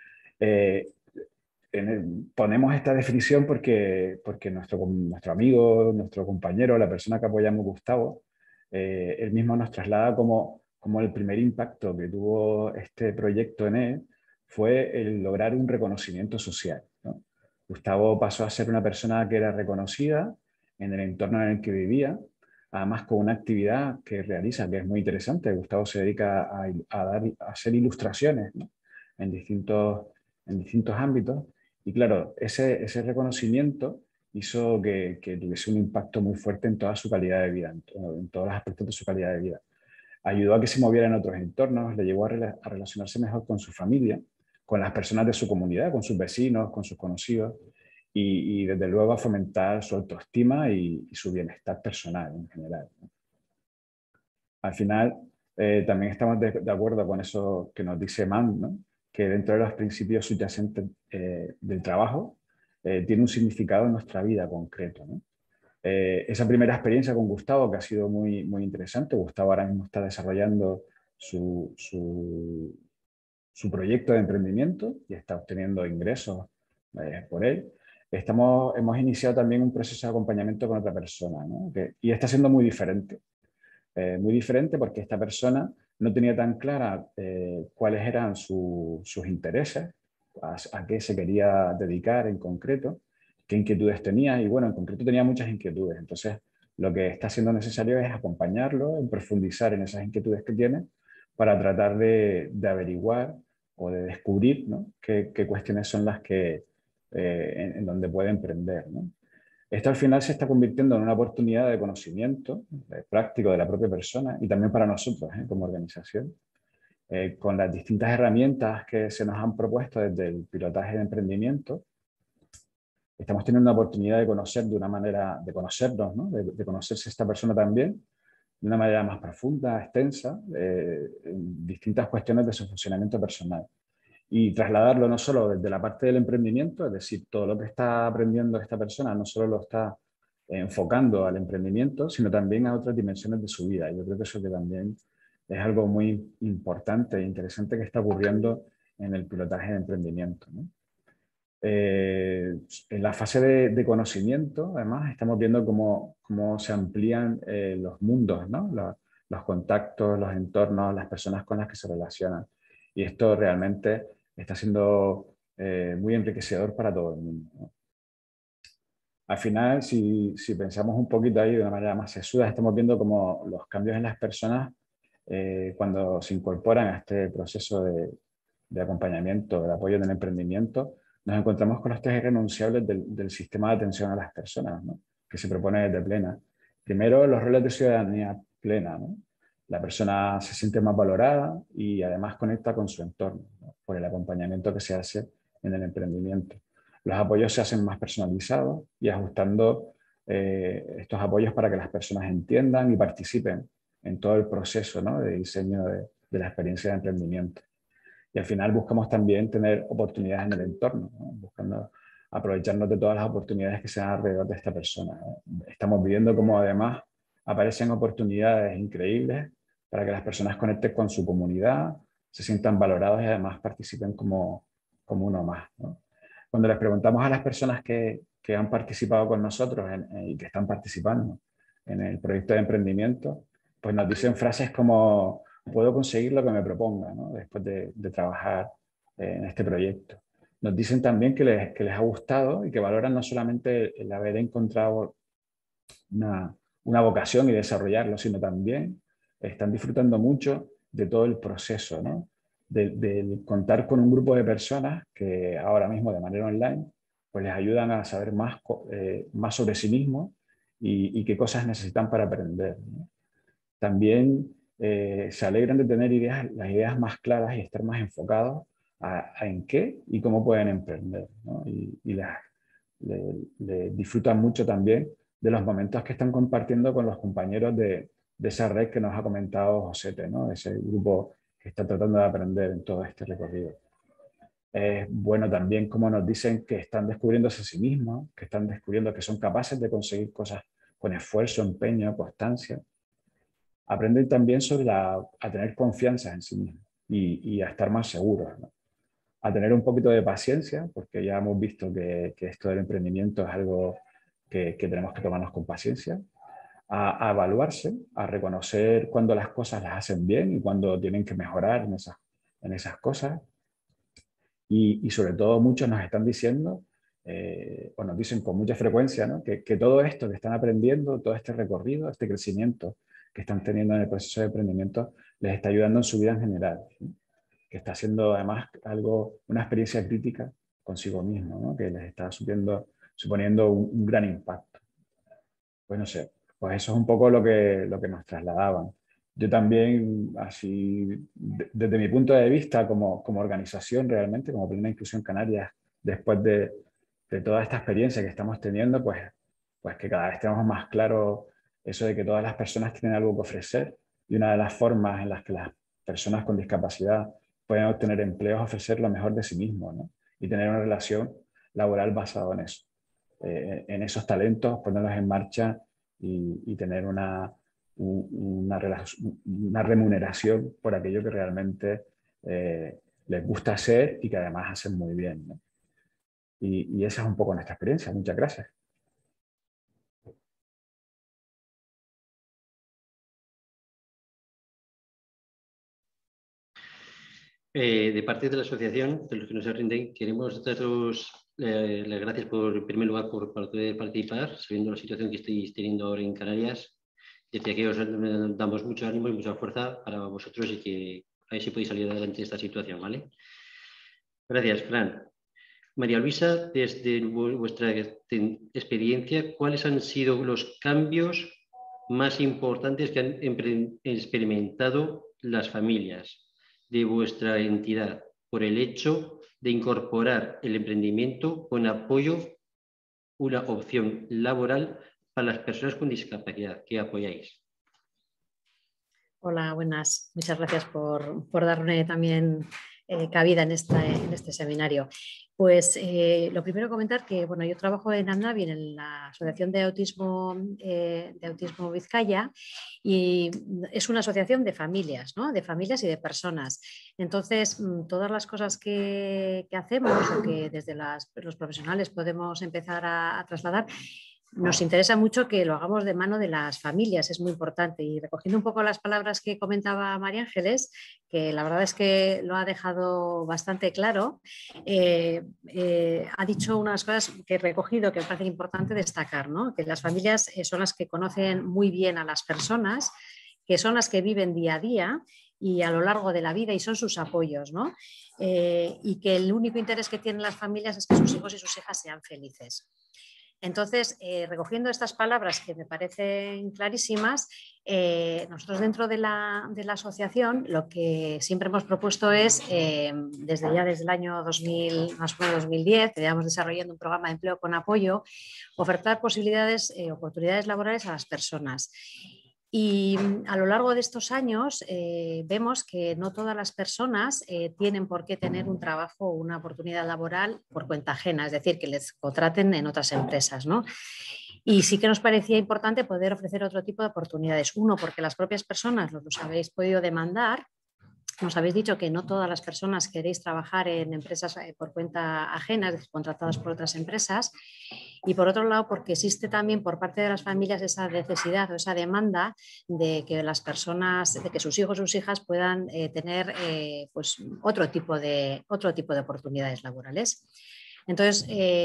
Ponemos esta definición porque nuestro amigo, nuestro compañero, la persona que apoyamos, Gustavo, él mismo nos traslada como el primer impacto que tuvo este proyecto en él fue el lograr un reconocimiento social, ¿no? Gustavo pasó a ser una persona que era reconocida en el entorno en el que vivía, además con una actividad que realiza, que es muy interesante. Gustavo se dedica a hacer ilustraciones, ¿no? en distintos ámbitos. Y claro, ese reconocimiento hizo que tuviese un impacto muy fuerte en toda su calidad de vida, en todos los aspectos de su calidad de vida. Ayudó a que se moviera en otros entornos, le llevó a relacionarse mejor con su familia, con las personas de su comunidad, con sus vecinos, con sus conocidos, y desde luego a fomentar su autoestima y su bienestar personal en general, ¿no? Al final, también estamos de acuerdo con eso que nos dice Mann, ¿no? Que dentro de los principios subyacentes del trabajo tiene un significado en nuestra vida concreto, ¿no? Esa primera experiencia con Gustavo, que ha sido muy, muy interesante. Gustavo ahora mismo está desarrollando su proyecto de emprendimiento y está obteniendo ingresos por él. Hemos iniciado también un proceso de acompañamiento con otra persona, ¿no? Y está siendo muy diferente. Muy diferente porque esta persona no tenía tan clara cuáles eran sus intereses, a qué se quería dedicar en concreto, qué inquietudes tenía, y bueno, en concreto tenía muchas inquietudes. Entonces, lo que está siendo necesario es acompañarlo en profundizar en esas inquietudes que tiene para tratar de averiguar o de descubrir, ¿no? qué cuestiones son las que en donde puede emprender, ¿no? Esto al final se está convirtiendo en una oportunidad de conocimiento práctico de la propia persona y también para nosotros como organización, con las distintas herramientas que se nos han propuesto desde el pilotaje de emprendimiento. Estamos teniendo una oportunidad de conocer de una manera, de conocernos, ¿no? de conocerse esta persona también, de una manera más profunda, extensa, en distintas cuestiones de su funcionamiento personal. Y trasladarlo no solo desde la parte del emprendimiento, es decir, todo lo que está aprendiendo esta persona no solo lo está enfocando al emprendimiento, sino también a otras dimensiones de su vida. Yo creo que eso que también es algo muy importante e interesante que está ocurriendo en el pilotaje de emprendimiento, ¿no? En la fase de conocimiento, además, estamos viendo cómo se amplían los mundos, ¿no? Los contactos, los entornos, las personas con las que se relacionan. Y esto realmente está siendo muy enriquecedor para todo el mundo, ¿no? Al final, si pensamos un poquito ahí de una manera más sesuda, estamos viendo cómo los cambios en las personas, cuando se incorporan a este proceso de acompañamiento, de apoyo en el emprendimiento, nos encontramos con los tres irrenunciables del sistema de atención a las personas, ¿no? Que se propone desde Plena. Primero, los roles de ciudadanía plena, ¿no? La persona se siente más valorada y además conecta con su entorno, ¿no? Por el acompañamiento que se hace en el emprendimiento. Los apoyos se hacen más personalizados y ajustando estos apoyos para que las personas entiendan y participen en todo el proceso, ¿no? De diseño de la experiencia de emprendimiento. Y al final buscamos también tener oportunidades en el entorno, ¿no? Buscando aprovecharnos de todas las oportunidades que se dan alrededor de esta persona, ¿no? Estamos viendo cómo además aparecen oportunidades increíbles para que las personas conecten con su comunidad, se sientan valorados y además participen como uno más, ¿no? Cuando les preguntamos a las personas que han participado con nosotros y que están participando en el proyecto de emprendimiento, pues nos dicen frases como: puedo conseguir lo que me proponga, ¿no? Después de trabajar en este proyecto. Nos dicen también que les ha gustado y que valoran no solamente el haber encontrado una vocación y desarrollarlo, sino también están disfrutando mucho de todo el proceso, ¿no? De contar con un grupo de personas que ahora mismo de manera online pues les ayudan a saber más sobre sí mismos y qué cosas necesitan para aprender, ¿no? También se alegran de tener las ideas más claras y estar más enfocados a en qué y cómo pueden emprender, ¿no? Y le disfrutan mucho también de los momentos que están compartiendo con los compañeros de esa red que nos ha comentado Josete, ¿no? Ese grupo que está tratando de aprender en todo este recorrido. Es bueno también como nos dicen que están descubriéndose a sí mismos, que están descubriendo que son capaces de conseguir cosas con esfuerzo, empeño, constancia. Aprenden también a tener confianza en sí mismos y a estar más seguros, ¿no? A tener un poquito de paciencia, porque ya hemos visto que esto del emprendimiento es algo que tenemos que tomarnos con paciencia, a evaluarse, a reconocer cuando las cosas las hacen bien y cuando tienen que mejorar en esas cosas. Y sobre todo muchos nos están diciendo, o nos dicen con mucha frecuencia, ¿no? que todo esto que están aprendiendo, todo este recorrido, este crecimiento que están teniendo en el proceso de emprendimiento, les está ayudando en su vida en general, ¿sí? Que está haciendo además una experiencia crítica consigo mismo, ¿no? Que les está suponiendo un gran impacto. Pues no sé, pues eso es un poco lo que nos trasladaban. Yo también, así, desde mi punto de vista como organización realmente, como Plena Inclusión Canarias, después de toda esta experiencia que estamos teniendo, pues que cada vez tenemos más claro eso de que todas las personas tienen algo que ofrecer y una de las formas en las que las personas con discapacidad pueden obtener empleo es ofrecer lo mejor de sí mismos, ¿no? Y tener una relación laboral basada en eso. En esos talentos, ponerlos en marcha y tener una remuneración por aquello que realmente les gusta hacer y que además hacen muy bien, ¿no? Y esa es un poco nuestra experiencia. Muchas gracias. De parte de la asociación, de los que nos rinden, queremos daros las gracias en primer lugar por poder participar, sabiendo la situación que estáis teniendo ahora en Canarias. Desde aquí os damos mucho ánimo y mucha fuerza para vosotros y que a ver si podéis salir adelante de esta situación, ¿vale? Gracias, Fran. María Luisa, desde vuestra experiencia, ¿cuáles han sido los cambios más importantes que han experimentado las familias de vuestra entidad por el hecho de incorporar el emprendimiento con apoyo, una opción laboral para las personas con discapacidad que apoyáis? Hola, buenas. Muchas gracias por darme también cabida en este seminario. Pues lo primero comentar que bueno, yo trabajo en ANAVI, en la Asociación de Autismo Vizcaya, y es una asociación de familias, ¿no? De familias y de personas. Entonces, todas las cosas que hacemos o que desde los profesionales podemos empezar a trasladar, nos interesa mucho que lo hagamos de mano de las familias, es muy importante. Y recogiendo un poco las palabras que comentaba María Ángeles, que la verdad es que lo ha dejado bastante claro, ha dicho unas cosas que he recogido que me parece importante destacar, ¿no? Que las familias son las que conocen muy bien a las personas, que son las que viven día a día y a lo largo de la vida y son sus apoyos, ¿no? Y que el único interés que tienen las familias es que sus hijos y sus hijas sean felices. Entonces, recogiendo estas palabras que me parecen clarísimas, nosotros dentro de la asociación lo que siempre hemos propuesto es, desde el año 2000, más o menos 2010, que llevamos desarrollando un programa de empleo con apoyo, ofertar oportunidades laborales a las personas. Y a lo largo de estos años vemos que no todas las personas tienen por qué tener un trabajo o una oportunidad laboral por cuenta ajena, es decir, que les contraten en otras empresas, ¿no? Y sí que nos parecía importante poder ofrecer otro tipo de oportunidades. Uno, porque las propias personas los habéis podido demandar. Nos habéis dicho que no todas las personas queréis trabajar en empresas por cuenta ajena, es decir, contratadas por otras empresas. Y por otro lado, porque existe también por parte de las familias esa necesidad o esa demanda de que las personas, de que sus hijos o sus hijas puedan tener pues otro tipo de oportunidades laborales. Entonces,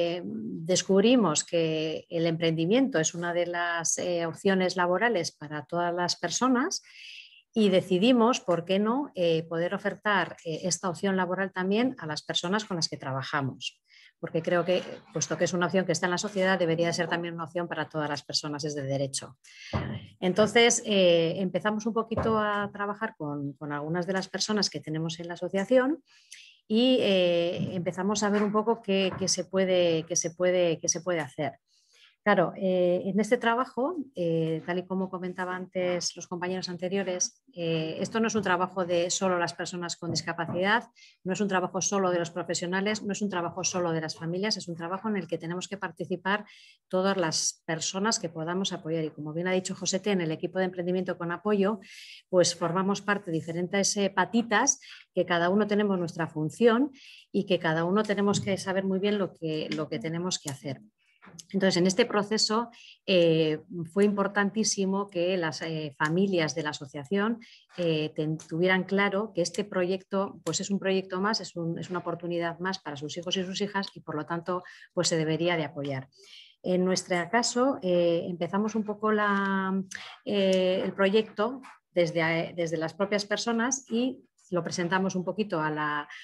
descubrimos que el emprendimiento es una de las opciones laborales para todas las personas. Y decidimos, ¿por qué no?, poder ofertar esta opción laboral también a las personas con las que trabajamos. Porque creo que, puesto que es una opción que está en la sociedad, debería ser también una opción para todas las personas, es de derecho. Entonces, empezamos un poquito a trabajar con algunas de las personas que tenemos en la asociación y empezamos a ver un poco qué se puede hacer. Claro, en este trabajo, tal y como comentaba antes los compañeros anteriores, esto no es un trabajo de solo las personas con discapacidad, no es un trabajo solo de los profesionales, no es un trabajo solo de las familias, es un trabajo en el que tenemos que participar todas las personas que podamos apoyar. Y como bien ha dicho Josete, en el equipo de emprendimiento con apoyo, pues formamos parte de diferentes patitas que cada uno tenemos nuestra función y que cada uno tenemos que saber muy bien lo que tenemos que hacer. Entonces, en este proceso fue importantísimo que las familias de la asociación tuvieran claro que este proyecto pues es un proyecto más, es una oportunidad más para sus hijos y sus hijas y por lo tanto pues se debería de apoyar. En nuestro caso empezamos un poco el proyecto desde las propias personas y lo presentamos un poquito a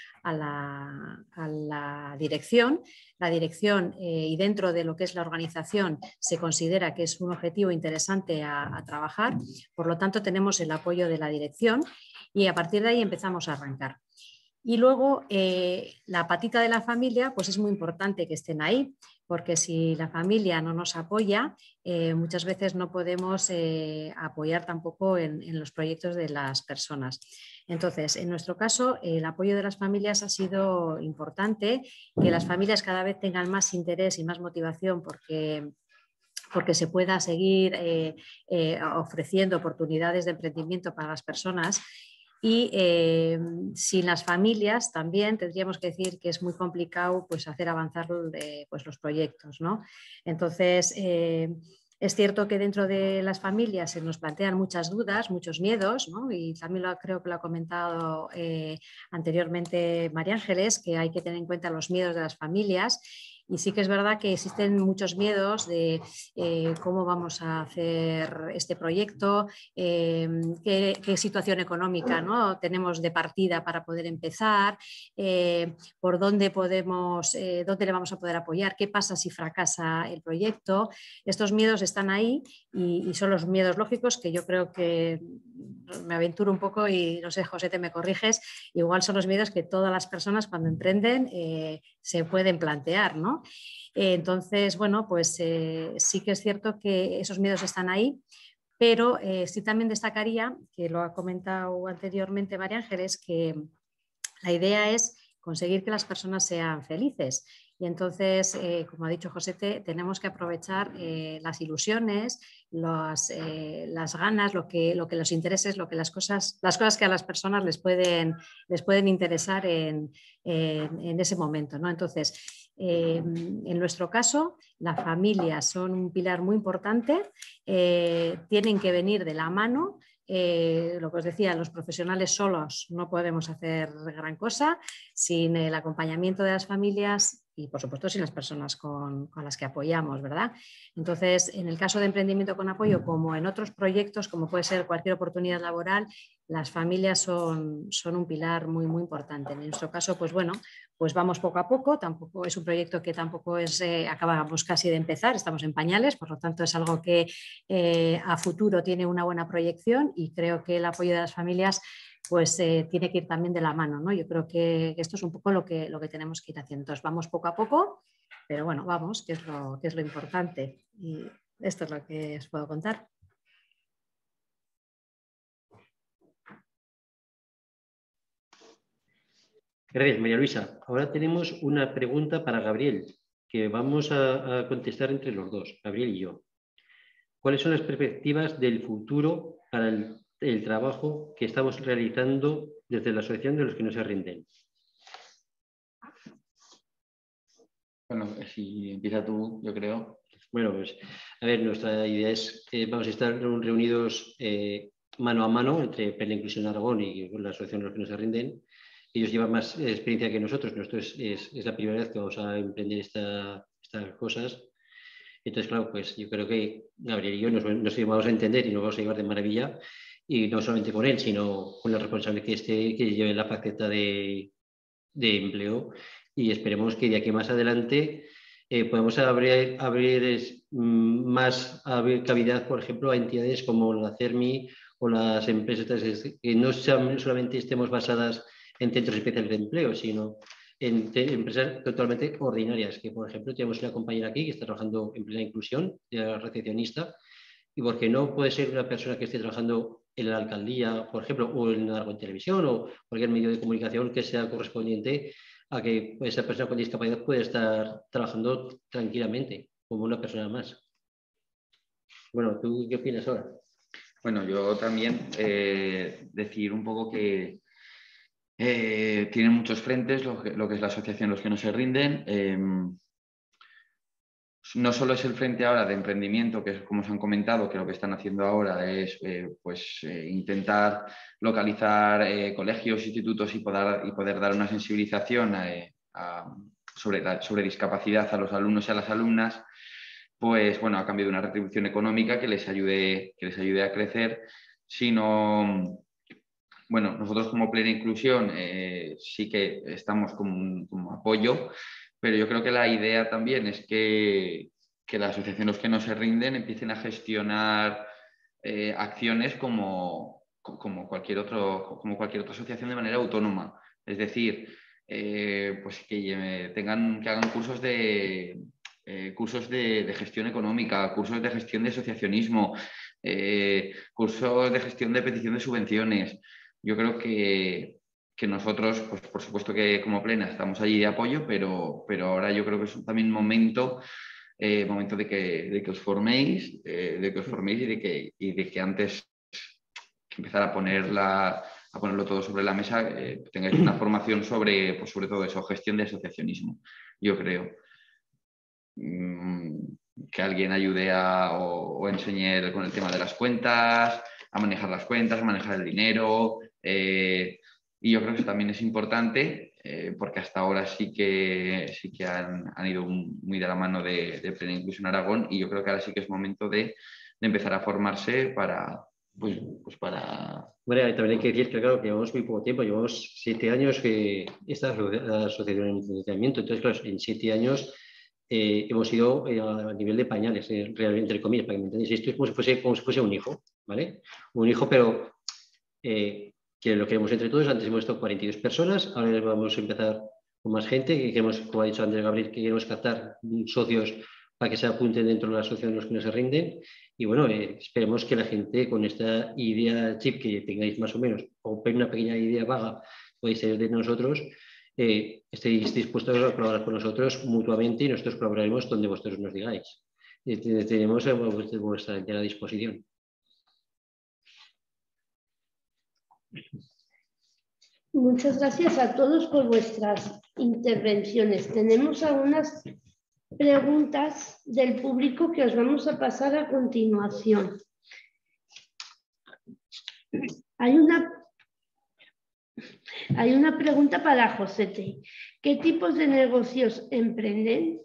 la dirección. La dirección y dentro de lo que es la organización se considera que es un objetivo interesante a trabajar, por lo tanto tenemos el apoyo de la dirección y a partir de ahí empezamos a arrancar. Y luego la patita de la familia, pues es muy importante que estén ahí, porque si la familia no nos apoya, muchas veces no podemos apoyar tampoco en los proyectos de las personas. Entonces, en nuestro caso, el apoyo de las familias ha sido importante, que las familias cada vez tengan más interés y más motivación porque se pueda seguir ofreciendo oportunidades de emprendimiento para las personas. Y sin las familias también tendríamos que decir que es muy complicado pues, hacer avanzar pues, los proyectos, ¿no? Entonces, es cierto que dentro de las familias se nos plantean muchas dudas, muchos miedos, ¿no? Y también creo que lo ha comentado anteriormente María Ángeles, que hay que tener en cuenta los miedos de las familias. Y sí que es verdad que existen muchos miedos de cómo vamos a hacer este proyecto, qué situación económica, ¿no?, tenemos de partida para poder empezar, por dónde le vamos a poder apoyar, qué pasa si fracasa el proyecto. Estos miedos están ahí y son los miedos lógicos que yo creo que me aventuro un poco y no sé, José, te me corriges, igual son los miedos que todas las personas cuando emprenden se pueden plantear, ¿no? Entonces, bueno, pues sí que es cierto que esos miedos están ahí, pero sí también destacaría, que lo ha comentado anteriormente María Ángeles, que la idea es conseguir que las personas sean felices. Y entonces, como ha dicho Josete, tenemos que aprovechar las ilusiones, las ganas, lo que los intereses, las cosas que a las personas les pueden interesar en ese momento, ¿no? Entonces, en nuestro caso, las familias son un pilar muy importante, tienen que venir de la mano. Lo que os decía, los profesionales solos no podemos hacer gran cosa sin el acompañamiento de las familias y, por supuesto, sin las personas con las que apoyamos, ¿verdad? Entonces, en el caso de emprendimiento con apoyo, como en otros proyectos, como puede ser cualquier oportunidad laboral, las familias son un pilar muy, muy importante. En nuestro caso, pues bueno, pues vamos poco a poco, tampoco es un proyecto que tampoco acabamos casi de empezar, estamos en pañales, por lo tanto es algo que a futuro tiene una buena proyección y creo que el apoyo de las familias pues tiene que ir también de la mano, ¿no? Yo creo que esto es un poco lo que tenemos que ir haciendo. Entonces vamos poco a poco, pero bueno, vamos, que es lo importante. Y esto es lo que os puedo contar. Gracias, María Luisa. Ahora tenemos una pregunta para Gabriel, que vamos a contestar entre los dos, Gabriel y yo. ¿Cuáles son las perspectivas del futuro para el trabajo que estamos realizando desde la Asociación de los que no se rinden? Bueno, si empieza tú, yo creo. Bueno, pues a ver, nuestra idea es que vamos a estar reunidos mano a mano entre Plena Inclusión Aragón y la Asociación de los que no se rinden. Ellos llevan más experiencia que nosotros. Nosotros es la primera vez que vamos a emprender estas cosas. Entonces, claro, pues yo creo que Gabriel y yo nos vamos a entender y nos vamos a llevar de maravilla. Y no solamente con él, sino con el responsable que lleve la faceta de empleo. Y esperemos que de aquí más adelante podamos abrir más cavidad, por ejemplo, a entidades como la CERMI o las empresas que no solamente estemos basadas en centros especiales de empleo, sino en empresas totalmente ordinarias, que por ejemplo tenemos una compañera aquí que está trabajando en Plena Inclusión, de recepcionista, y porque no puede ser una persona que esté trabajando en la alcaldía, por ejemplo, o en algo en televisión o cualquier medio de comunicación que sea correspondiente a que esa persona con discapacidad pueda estar trabajando tranquilamente, como una persona más. Bueno, ¿tú qué opinas ahora? Bueno, yo también decir un poco que tienen muchos frentes lo que es la asociación Los que no se rinden. No solo es el frente ahora de emprendimiento, que es como os han comentado, que lo que están haciendo ahora es intentar localizar colegios, institutos y poder dar una sensibilización sobre discapacidad a los alumnos y a las alumnas, pues bueno, a cambio de una retribución económica que les ayude a crecer, sino... Bueno, nosotros como Plena Inclusión sí que estamos como apoyo, pero yo creo que la idea también es que la asociación Los que no se rinden empiecen a gestionar acciones como cualquier otra asociación de manera autónoma. Es decir, pues que hagan cursos de gestión económica, cursos de gestión de asociacionismo, cursos de gestión de petición de subvenciones. Yo creo que nosotros, pues por supuesto que como Plena estamos allí de apoyo, pero ahora yo creo que es también momento de que os forméis, y de que antes que empezar a ponerlo todo sobre la mesa, tengáis una formación sobre todo eso, gestión de asociacionismo, yo creo. Que alguien ayude o enseñe con el tema de las cuentas, a manejar las cuentas, a manejar el dinero. Y yo creo que eso también es importante porque hasta ahora sí que han ido muy de la mano de Plena Inclusión Aragón, y yo creo que ahora sí que es momento de empezar a formarse para... Bueno, también hay que decir que claro, que llevamos muy poco tiempo, llevamos 7 años que esta asociación en funcionamiento, entonces claro, en 7 años hemos ido a nivel de pañales, realmente, entre comillas, para que me entendáis. Esto es como si fuese un hijo, ¿vale? Un hijo, pero que lo queremos entre todos. Antes hemos estado 42 personas, ahora vamos a empezar con más gente, que queremos, como ha dicho Andrés Gabriel, que queremos captar socios para que se apunten dentro de la asociación los que no se rinden. Y bueno, esperemos que la gente con esta idea chip que tengáis más o menos, o una pequeña idea vaga, podéis tener de nosotros, estéis dispuestos a colaborar con nosotros mutuamente y nosotros colaboraremos donde vosotros nos digáis. Tenemos vuestra entera disposición. Muchas gracias a todos por vuestras intervenciones. Tenemos algunas preguntas del público que os vamos a pasar a continuación. Hay una pregunta para Josete. ¿Qué tipos de negocios emprenden?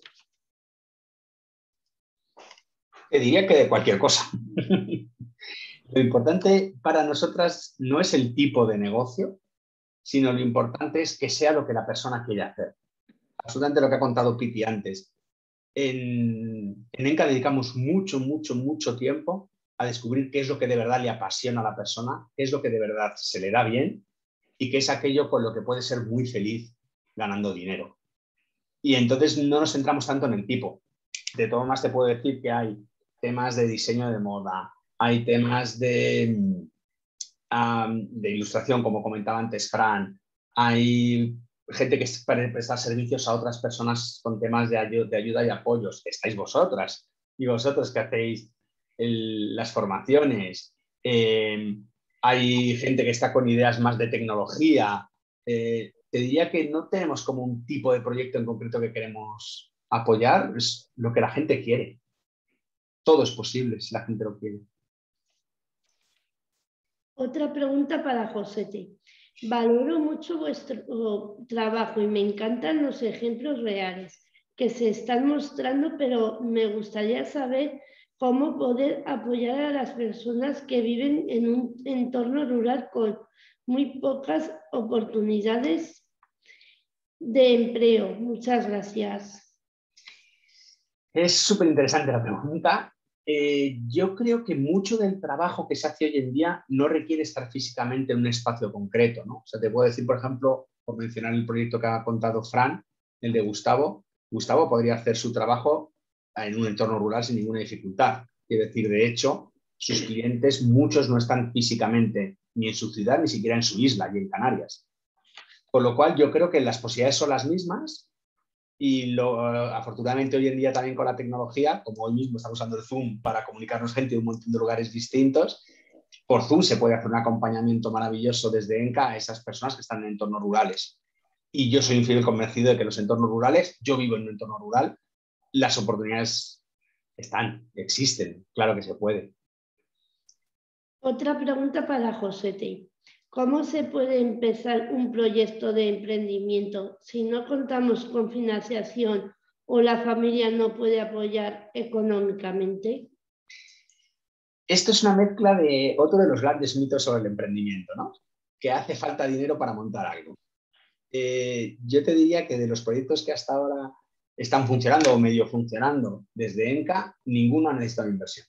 Te diría que de cualquier cosa. Lo importante para nosotras no es el tipo de negocio, sino lo importante es que sea lo que la persona quiere hacer. Absolutamente lo que ha contado Piti antes. En ENCA dedicamos mucho tiempo a descubrir qué es lo que de verdad le apasiona a la persona, qué es lo que de verdad se le da bien y qué es aquello con lo que puede ser muy feliz ganando dinero. Y entonces no nos centramos tanto en el tipo. De todo más te puedo decir que hay temas de diseño de moda, hay temas de ilustración, como comentaba antes Fran, hay gente que es para prestar servicios a otras personas con temas de ayuda y apoyos. Estáis vosotras y vosotros que hacéis las formaciones. Hay gente que está con ideas más de tecnología. Te diría que no tenemos como un tipo de proyecto en concreto que queremos apoyar, es lo que la gente quiere. Todo es posible si la gente lo quiere. Otra pregunta para Josete. Valoro mucho vuestro trabajo y me encantan los ejemplos reales que se están mostrando, pero me gustaría saber cómo poder apoyar a las personas que viven en un entorno rural con muy pocas oportunidades de empleo. Muchas gracias. Es súper interesante la pregunta. Yo creo que mucho del trabajo que se hace hoy en día no requiere estar físicamente en un espacio concreto, ¿no? O sea, te puedo decir, por ejemplo, por mencionar el proyecto que ha contado Fran, el de Gustavo. Gustavo podría hacer su trabajo en un entorno rural sin ninguna dificultad. Quiero decir, de hecho, sus clientes, muchos no están físicamente ni en su ciudad, ni siquiera en su isla y en Canarias. Con lo cual, yo creo que las posibilidades son las mismas. Y afortunadamente hoy en día también con la tecnología, como hoy mismo estamos usando el Zoom para comunicarnos gente de un montón de lugares distintos, por Zoom se puede hacer un acompañamiento maravilloso desde ENCA a esas personas que están en entornos rurales. Y yo soy un fiel convencido de que los entornos rurales, yo vivo en un entorno rural, las oportunidades existen, claro que se puede. Otra pregunta para Josete. ¿Cómo se puede empezar un proyecto de emprendimiento si no contamos con financiación o la familia no puede apoyar económicamente? Esto es una mezcla de otro de los grandes mitos sobre el emprendimiento, ¿no? Que hace falta dinero para montar algo. Yo te diría que de los proyectos que hasta ahora están funcionando o medio funcionando desde ENCA, ninguno ha necesitado inversión.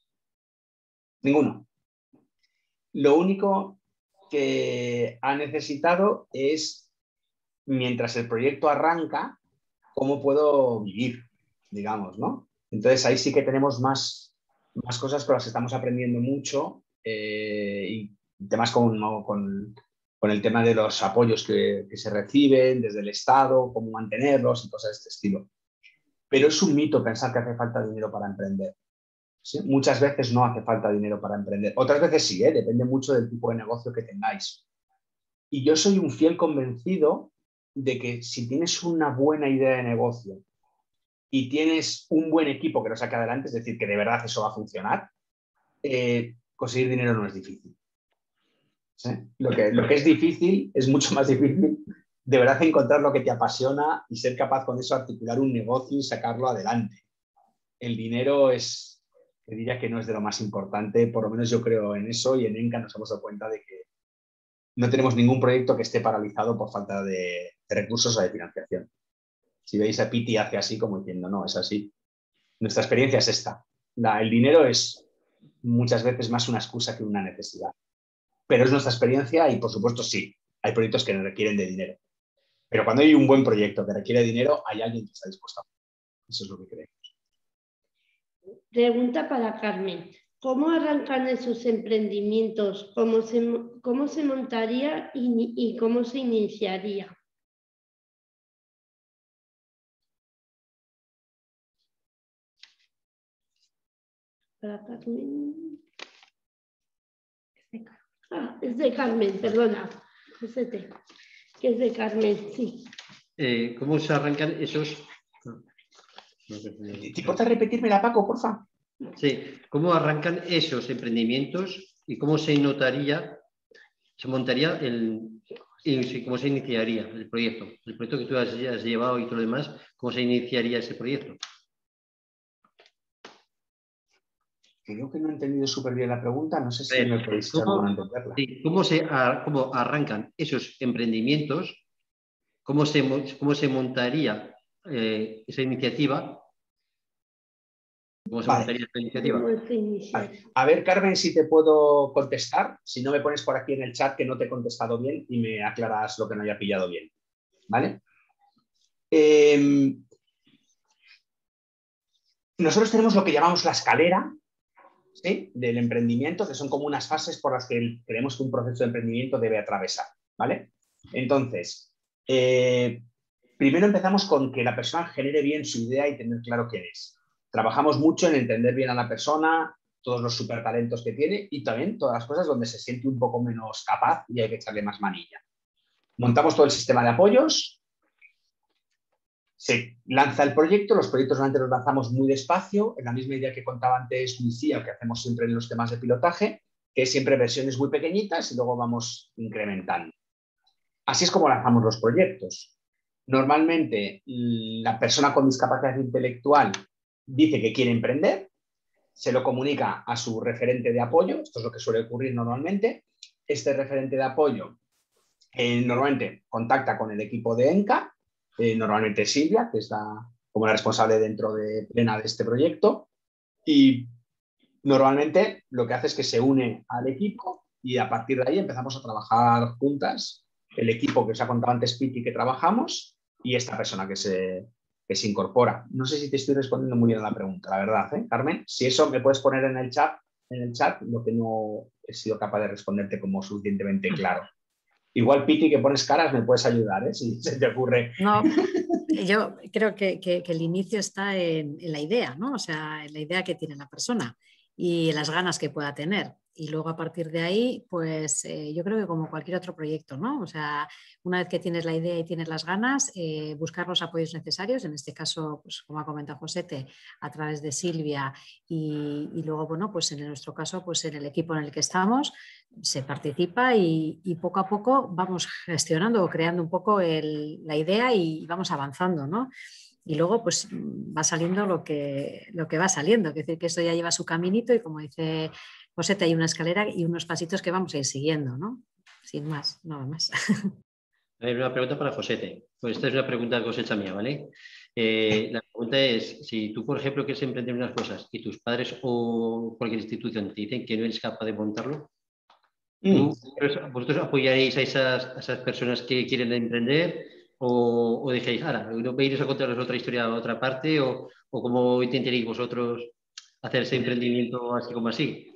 Ninguno. Lo único que ha necesitado es, mientras el proyecto arranca, cómo puedo vivir, digamos, ¿no? Entonces ahí sí que tenemos más cosas con las que estamos aprendiendo mucho y temas con el tema de los apoyos que se reciben desde el Estado, cómo mantenerlos y cosas de este estilo. Pero es un mito pensar que hace falta dinero para emprender. ¿Sí? Muchas veces no hace falta dinero para emprender. Otras veces sí, depende mucho del tipo de negocio que tengáis. Y yo soy un fiel convencido de que si tienes una buena idea de negocio y tienes un buen equipo que lo saque adelante, es decir, que de verdad eso va a funcionar, conseguir dinero no es difícil. ¿Sí? Lo que es difícil, es mucho más difícil, de verdad encontrar lo que te apasiona y ser capaz con eso de articular un negocio y sacarlo adelante. El dinero te diría que no es de lo más importante, por lo menos yo creo en eso, y en ENCA nos hemos dado cuenta de que no tenemos ningún proyecto que esté paralizado por falta de recursos o de financiación. Si veis a Piti hace así como diciendo, no, es así. Nuestra experiencia es esta. El dinero es muchas veces más una excusa que una necesidad. Pero es nuestra experiencia y, por supuesto, sí, hay proyectos que requieren de dinero. Pero cuando hay un buen proyecto que requiere dinero, hay alguien que está dispuesto a hacerlo. Eso es lo que creemos. Pregunta para Carmen. ¿Cómo arrancan esos emprendimientos? ¿Cómo se montaría y cómo se iniciaría? Para Carmen. Ah, es de Carmen, perdona. Que es de Carmen, sí. ¿Cómo se arrancan esos? ¿Te importa repetírmela, Paco, porfa? Sí, ¿cómo arrancan esos emprendimientos y cómo se montaría cómo se iniciaría el proyecto? El proyecto que tú has llevado y todo lo demás, ¿cómo se iniciaría ese proyecto? Creo que no he entendido súper bien la pregunta, no sé si me podéis echar una mano a entenderla. Sí, ¿cómo arrancan esos emprendimientos? ¿Cómo se montaría esa iniciativa? ¿Cómo se montaría esa iniciativa? Vale. A ver, Carmen, si te puedo contestar. Si no, me pones por aquí en el chat que no te he contestado bien y me aclaras lo que no haya pillado bien. ¿Vale? Nosotros tenemos lo que llamamos la escalera, ¿sí?, del emprendimiento, que son como unas fases por las que creemos que un proceso de emprendimiento debe atravesar. ¿Vale? Entonces, primero empezamos con que la persona genere bien su idea y tener claro quién es. Trabajamos mucho en entender bien a la persona, todos los supertalentos que tiene y también todas las cosas donde se siente un poco menos capaz y hay que echarle más manilla. Montamos todo el sistema de apoyos, se lanza el proyecto, los proyectos antes los lanzamos muy despacio, en la misma idea que contaba antes Lucía, que hacemos siempre en los temas de pilotaje, que es siempre versiones muy pequeñitas y luego vamos incrementando. Así es como lanzamos los proyectos. Normalmente la persona con discapacidad intelectual dice que quiere emprender, se lo comunica a su referente de apoyo, esto es lo que suele ocurrir normalmente. Este referente de apoyo normalmente contacta con el equipo de ENCA, normalmente Silvia, que está como la responsable dentro de Plena de este proyecto, y normalmente lo que hace es que se une al equipo y a partir de ahí empezamos a trabajar juntas, el equipo que os ha contado antes Piti que trabajamos y esta persona que se incorpora. No sé si te estoy respondiendo muy bien a la pregunta, la verdad, Carmen. Si eso me puedes poner en el chat, lo que no he sido capaz de responderte como suficientemente claro. Igual, Piti, que pones caras, me puedes ayudar, si se te ocurre. No, yo creo que el inicio está en la idea, ¿no? O sea, en la idea que tiene la persona y en las ganas que pueda tener. Y luego a partir de ahí, pues yo creo que como cualquier otro proyecto, ¿no? O sea, una vez que tienes la idea y tienes las ganas, buscar los apoyos necesarios, en este caso, pues como ha comentado Josete, a través de Silvia y luego, bueno, pues en nuestro caso, pues en el equipo en el que estamos, se participa y poco a poco vamos gestionando o creando un poco la idea y vamos avanzando, ¿no? Y luego pues va saliendo lo que va saliendo, es decir, que esto ya lleva su caminito y como dice Josete, hay una escalera y unos pasitos que vamos a ir siguiendo, ¿no? Sin más, nada más. A ver, una pregunta para Josete. Pues esta es una pregunta de cosecha mía, ¿vale? La pregunta es, si tú, por ejemplo, quieres emprender unas cosas y tus padres o cualquier institución te dicen que no eres capaz de montarlo, ¿vosotros apoyaréis a esas personas que quieren emprender o dejáis, ahora, ¿no iréis a contarles otra historia a otra parte o cómo intentaréis vosotros hacer ese emprendimiento así como así?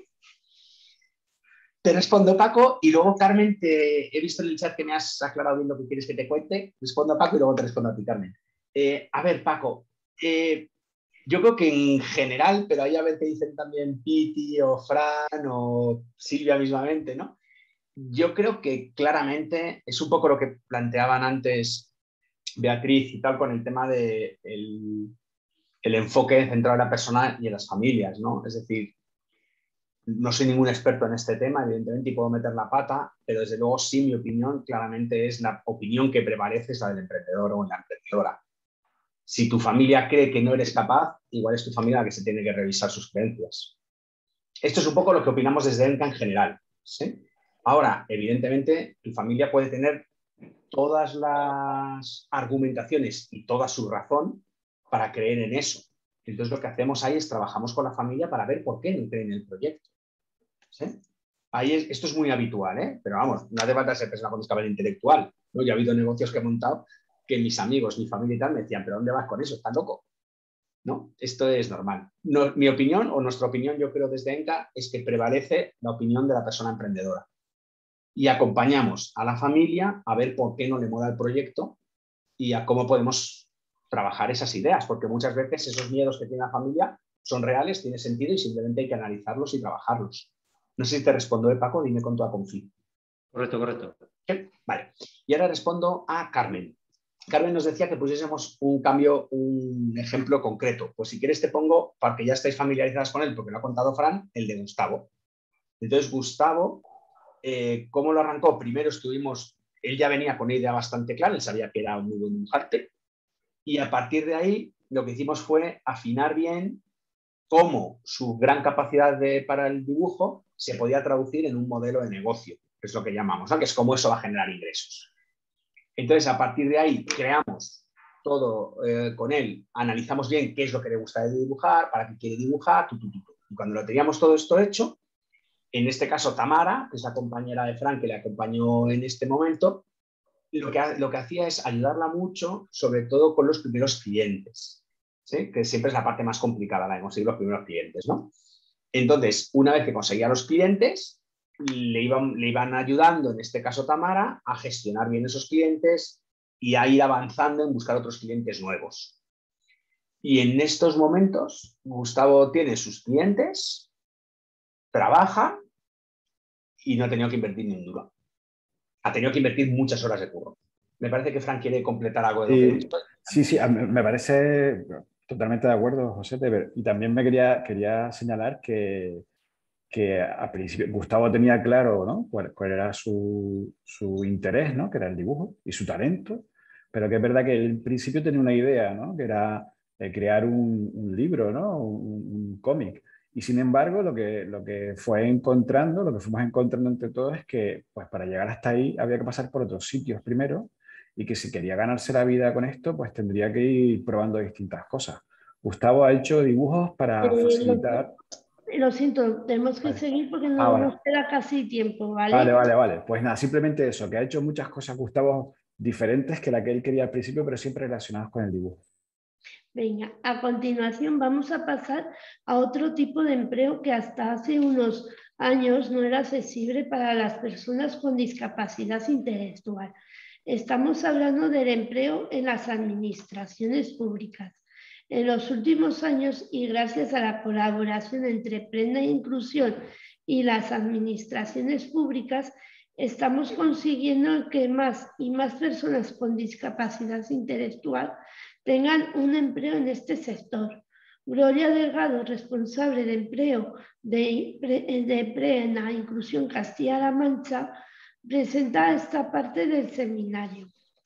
Te respondo, Paco, y luego, Carmen, he visto en el chat que me has aclarado bien lo que quieres que te cuente. Respondo a Paco y luego te respondo a ti, Carmen. A ver, Paco, yo creo que en general, pero ahí a ver qué dicen también Piti o Fran o Silvia mismamente, ¿no? Yo creo que claramente es un poco lo que planteaban antes Beatriz y tal con el tema del el enfoque centrado en la persona y en las familias, ¿no? Es decir, no soy ningún experto en este tema, evidentemente, y puedo meter la pata, pero desde luego sí, mi opinión claramente es la opinión que prevalece, es la del emprendedor o la emprendedora. Si tu familia cree que no eres capaz, igual es tu familia la que se tiene que revisar sus creencias. Esto es un poco lo que opinamos desde ENCA en general, ¿sí? Ahora, evidentemente, tu familia puede tener todas las argumentaciones y toda su razón para creer en eso. Entonces, lo que hacemos ahí es trabajamos con la familia para ver por qué no creen en el proyecto. ¿Sí? Esto es muy habitual, pero vamos, no hace falta ser persona con discapacidad intelectual, ¿no? Ya ha habido negocios que he montado que mis amigos, mi familia y tal me decían, ¿pero dónde vas con eso? ¿Estás loco? ¿no? Esto es normal. No, mi opinión, o nuestra opinión, yo creo desde ENCA, es que prevalece la opinión de la persona emprendedora. Y acompañamos a la familia a ver por qué no le mola el proyecto y a cómo podemos trabajar esas ideas, porque muchas veces esos miedos que tiene la familia son reales, tienen sentido y simplemente hay que analizarlos y trabajarlos. No sé si te respondo, Paco, dime con toda confianza. Correcto, correcto. Vale. Y ahora respondo a Carmen. Carmen nos decía que pusiésemos un cambio, un ejemplo concreto. Pues si quieres te pongo, para que ya estéis familiarizadas con él, porque lo ha contado Fran, el de Gustavo. Entonces, Gustavo, ¿cómo lo arrancó? Primero él ya venía con una idea bastante clara, él sabía que era un muy buen dibujante, y a partir de ahí lo que hicimos fue afinar bien cómo su gran capacidad para el dibujo se podía traducir en un modelo de negocio, que es lo que llamamos, ¿no? Que es cómo eso va a generar ingresos. Entonces, a partir de ahí, creamos todo con él, analizamos bien qué es lo que le gusta de dibujar, para qué quiere dibujar, y cuando lo teníamos todo esto hecho, en este caso Tamara, que es la compañera de Fran que le acompañó en este momento, lo que hacía es ayudarla mucho, sobre todo con los primeros clientes, ¿sí? Que siempre es la parte más complicada, la de conseguir los primeros clientes, ¿no? Entonces, una vez que conseguía los clientes, le iban ayudando, en este caso Tamara, a gestionar bien esos clientes y a ir avanzando en buscar otros clientes nuevos. Y en estos momentos, Gustavo tiene sus clientes, trabaja y no ha tenido que invertir ni un duro. Ha tenido que invertir muchas horas de curro. Me parece que Fran quiere completar algo de lo que he dicho. Sí, me parece totalmente de acuerdo, José. Y también me quería señalar que al principio Gustavo tenía claro, ¿no? cuál era su interés, ¿no? Que era el dibujo y su talento, pero que es verdad que él al principio tenía una idea, ¿no? Que era crear un libro, ¿no? Un cómic. Y sin embargo, lo que fuimos encontrando entre todos es que pues, para llegar hasta ahí había que pasar por otros sitios primero y que si quería ganarse la vida con esto, pues tendría que ir probando distintas cosas. Gustavo ha hecho dibujos para facilitar... Lo siento, tenemos que seguir porque no vale. nos queda casi tiempo, ¿vale? Vale. Pues nada, simplemente eso, que ha hecho muchas cosas Gustavo diferentes que la que él quería al principio, pero siempre relacionadas con el dibujo. Venga, a continuación vamos a pasar a otro tipo de empleo que hasta hace unos años no era accesible para las personas con discapacidad intelectual. Estamos hablando del empleo en las administraciones públicas. En los últimos años, y gracias a la colaboración entre Prenda e Inclusión y las administraciones públicas, estamos consiguiendo que más y más personas con discapacidad intelectual tengan un empleo en este sector. Gloria Delgado, responsable de empleo de Prenda e Inclusión Castilla-La Mancha, presenta esta parte del seminario.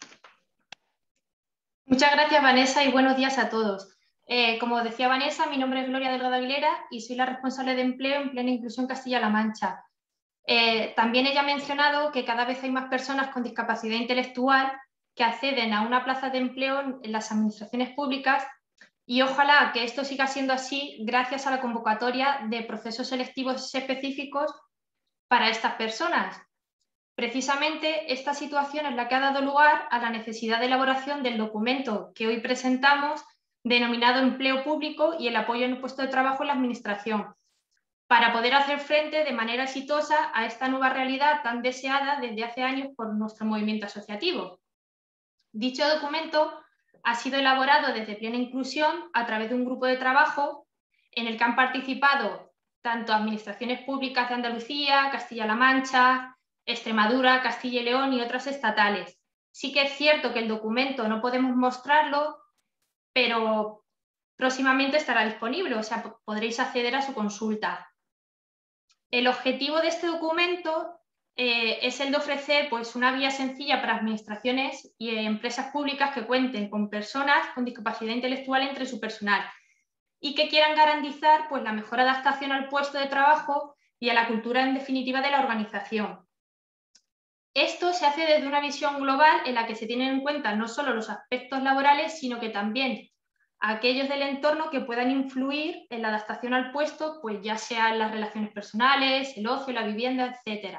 Muchas gracias, Vanessa, y buenos días a todos. Como decía Vanessa, mi nombre es Gloria Delgado Aguilera y soy la responsable de empleo en Plena Inclusión Castilla-La Mancha. También ella ha mencionado que cada vez hay más personas con discapacidad intelectual que acceden a una plaza de empleo en las administraciones públicas y ojalá que esto siga siendo así gracias a la convocatoria de procesos selectivos específicos para estas personas. Precisamente esta situación es la que ha dado lugar a la necesidad de elaboración del documento que hoy presentamos, denominado Empleo Público y el apoyo en el puesto de trabajo en la Administración, para poder hacer frente de manera exitosa a esta nueva realidad tan deseada desde hace años por nuestro movimiento asociativo. Dicho documento ha sido elaborado desde Plena Inclusión a través de un grupo de trabajo en el que han participado tanto administraciones públicas de Andalucía, Castilla-La Mancha, Extremadura, Castilla y León y otras estatales. Sí que es cierto que el documento no podemos mostrarlo, pero próximamente estará disponible, o sea, podréis acceder a su consulta. El objetivo de este documento es el de ofrecer pues, una vía sencilla para administraciones y empresas públicas que cuenten con personas con discapacidad intelectual entre su personal y que quieran garantizar pues, la mejor adaptación al puesto de trabajo y a la cultura en definitiva de la organización. Esto se hace desde una visión global en la que se tienen en cuenta no solo los aspectos laborales, sino que también aquellos del entorno que puedan influir en la adaptación al puesto, pues ya sean las relaciones personales, el ocio, la vivienda, etc.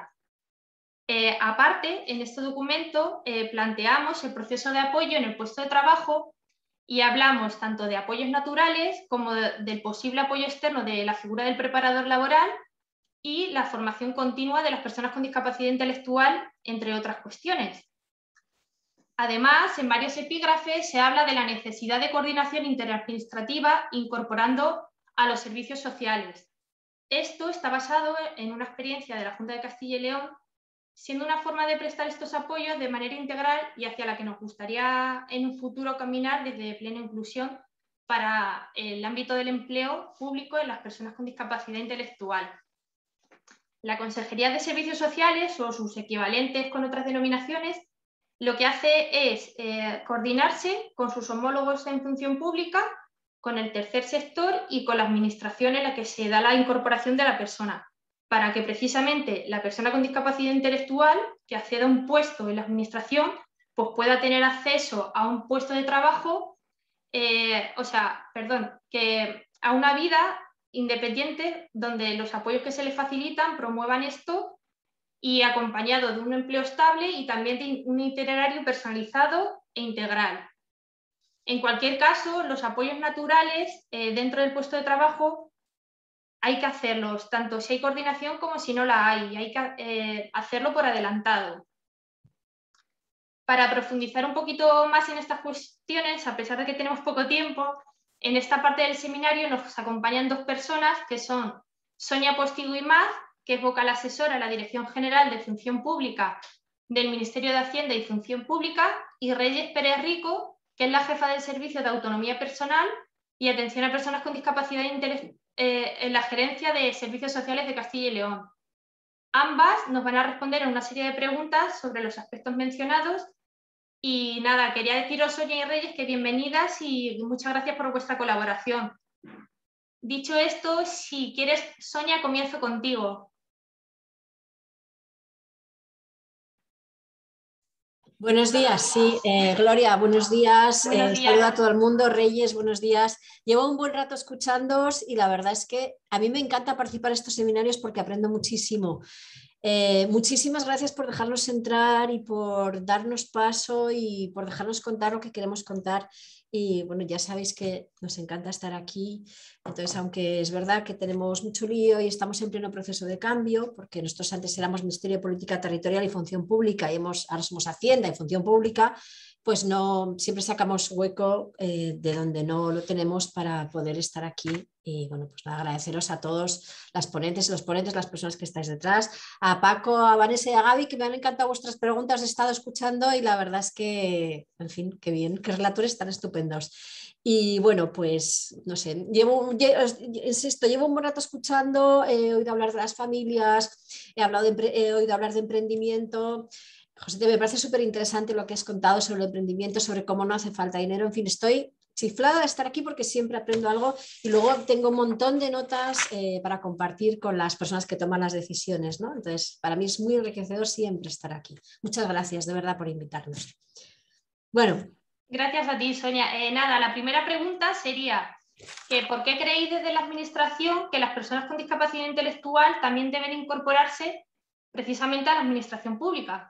Aparte, en este documento planteamos el proceso de apoyo en el puesto de trabajo Y hablamos tanto de apoyos naturales como del posible apoyo externo de la figura del preparador laboral y la formación continua de las personas con discapacidad intelectual, entre otras cuestiones. Además, en varios epígrafes se habla de la necesidad de coordinación interadministrativa incorporando a los servicios sociales. Esto está basado en una experiencia de la Junta de Castilla y León, siendo una forma de prestar estos apoyos de manera integral y hacia la que nos gustaría en un futuro caminar desde Plena Inclusión para el ámbito del empleo público en las personas con discapacidad intelectual. La Consejería de Servicios Sociales o sus equivalentes con otras denominaciones lo que hace es coordinarse con sus homólogos en función pública, con el tercer sector y con la administración en la que se da la incorporación de la persona, para que precisamente la persona con discapacidad intelectual que acceda a un puesto en la administración pues pueda tener acceso a un puesto de trabajo, que a una vida independiente donde los apoyos que se le facilitan promuevan esto y acompañado de un empleo estable y también de un itinerario personalizado e integral. En cualquier caso, los apoyos naturales dentro del puesto de trabajo hay que hacerlos, tanto si hay coordinación como si no la hay. Hay que hacerlo por adelantado. Para profundizar un poquito más en estas cuestiones, a pesar de que tenemos poco tiempo, en esta parte del seminario nos acompañan dos personas que son Sonia Postigo y Maz, que es vocal asesora en la Dirección General de Función Pública del Ministerio de Hacienda y Función Pública, y Reyes Pérez Rico, que es la jefa del Servicio de Autonomía Personal y Atención a Personas con Discapacidad Intelectual en la Gerencia de Servicios Sociales de Castilla y León. Ambas nos van a responder a una serie de preguntas sobre los aspectos mencionados y nada, quería deciros, Sonia y Reyes, que bienvenidas y muchas gracias por vuestra colaboración. Dicho esto, si quieres, Sonia, comienzo contigo. Buenos días, sí, Gloria, buenos días. Buenos días. Saludo a todo el mundo, Reyes, buenos días. Llevo un buen rato escuchándoos y la verdad es que a mí me encanta participar en estos seminarios porque aprendo muchísimo. Muchísimas gracias por dejarnos entrar y por darnos paso y por dejarnos contar lo que queremos contar. Y bueno, ya sabéis que nos encanta estar aquí. Entonces, aunque es verdad que tenemos mucho lío y estamos en pleno proceso de cambio, porque nosotros antes éramos Ministerio de Política Territorial y Función Pública y ahora somos Hacienda y Función Pública, pues no siempre sacamos hueco de donde no lo tenemos para poder estar aquí. Y bueno, pues nada, agradeceros a todos las ponentes y los ponentes, las personas que estáis detrás, a Paco, a Vanessa y a Gaby, que me han encantado vuestras preguntas, he estado escuchando y la verdad es que, en fin, qué bien, qué relatores tan estupendos. Y bueno, pues no sé, insisto, llevo un buen rato escuchando, he oído hablar de las familias, he oído hablar de emprendimiento. José, me parece súper interesante lo que has contado sobre el emprendimiento, sobre cómo no hace falta dinero, en fin, estoy chiflada de estar aquí porque siempre aprendo algo y luego tengo un montón de notas para compartir con las personas que toman las decisiones, ¿no? Entonces, para mí es muy enriquecedor siempre estar aquí. Muchas gracias, de verdad, por invitarnos. Bueno. Gracias a ti, Sonia. Nada, la primera pregunta sería que ¿por qué creéis desde la Administración que las personas con discapacidad intelectual también deben incorporarse precisamente a la Administración Pública?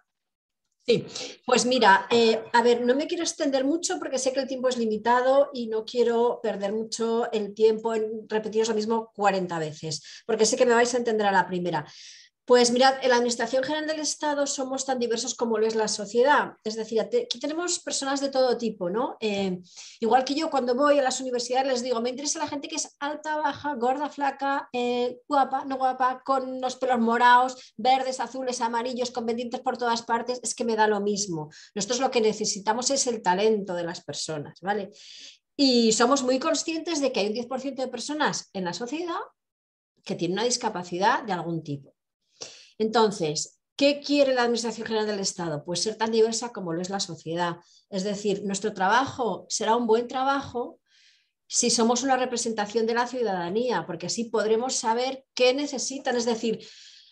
Sí, pues mira, a ver, no me quiero extender mucho porque sé que el tiempo es limitado y no quiero perder mucho el tiempo en repetiros lo mismo 40 veces, porque sé que me vais a entender a la primera. Pues mirad, en la Administración General del Estado somos tan diversos como lo es la sociedad, es decir, aquí tenemos personas de todo tipo, ¿no? Igual que yo cuando voy a las universidades les digo, me interesa la gente que es alta, baja, gorda, flaca, guapa, no guapa, con los pelos morados, verdes, azules, amarillos, con pendientes por todas partes, es que me da lo mismo. Nosotros lo que necesitamos es el talento de las personas, ¿vale? Y somos muy conscientes de que hay un 10% de personas en la sociedad que tienen una discapacidad de algún tipo. Entonces, ¿qué quiere la Administración General del Estado? Pues ser tan diversa como lo es la sociedad. Es decir, nuestro trabajo será un buen trabajo si somos una representación de la ciudadanía, porque así podremos saber qué necesitan. Es decir,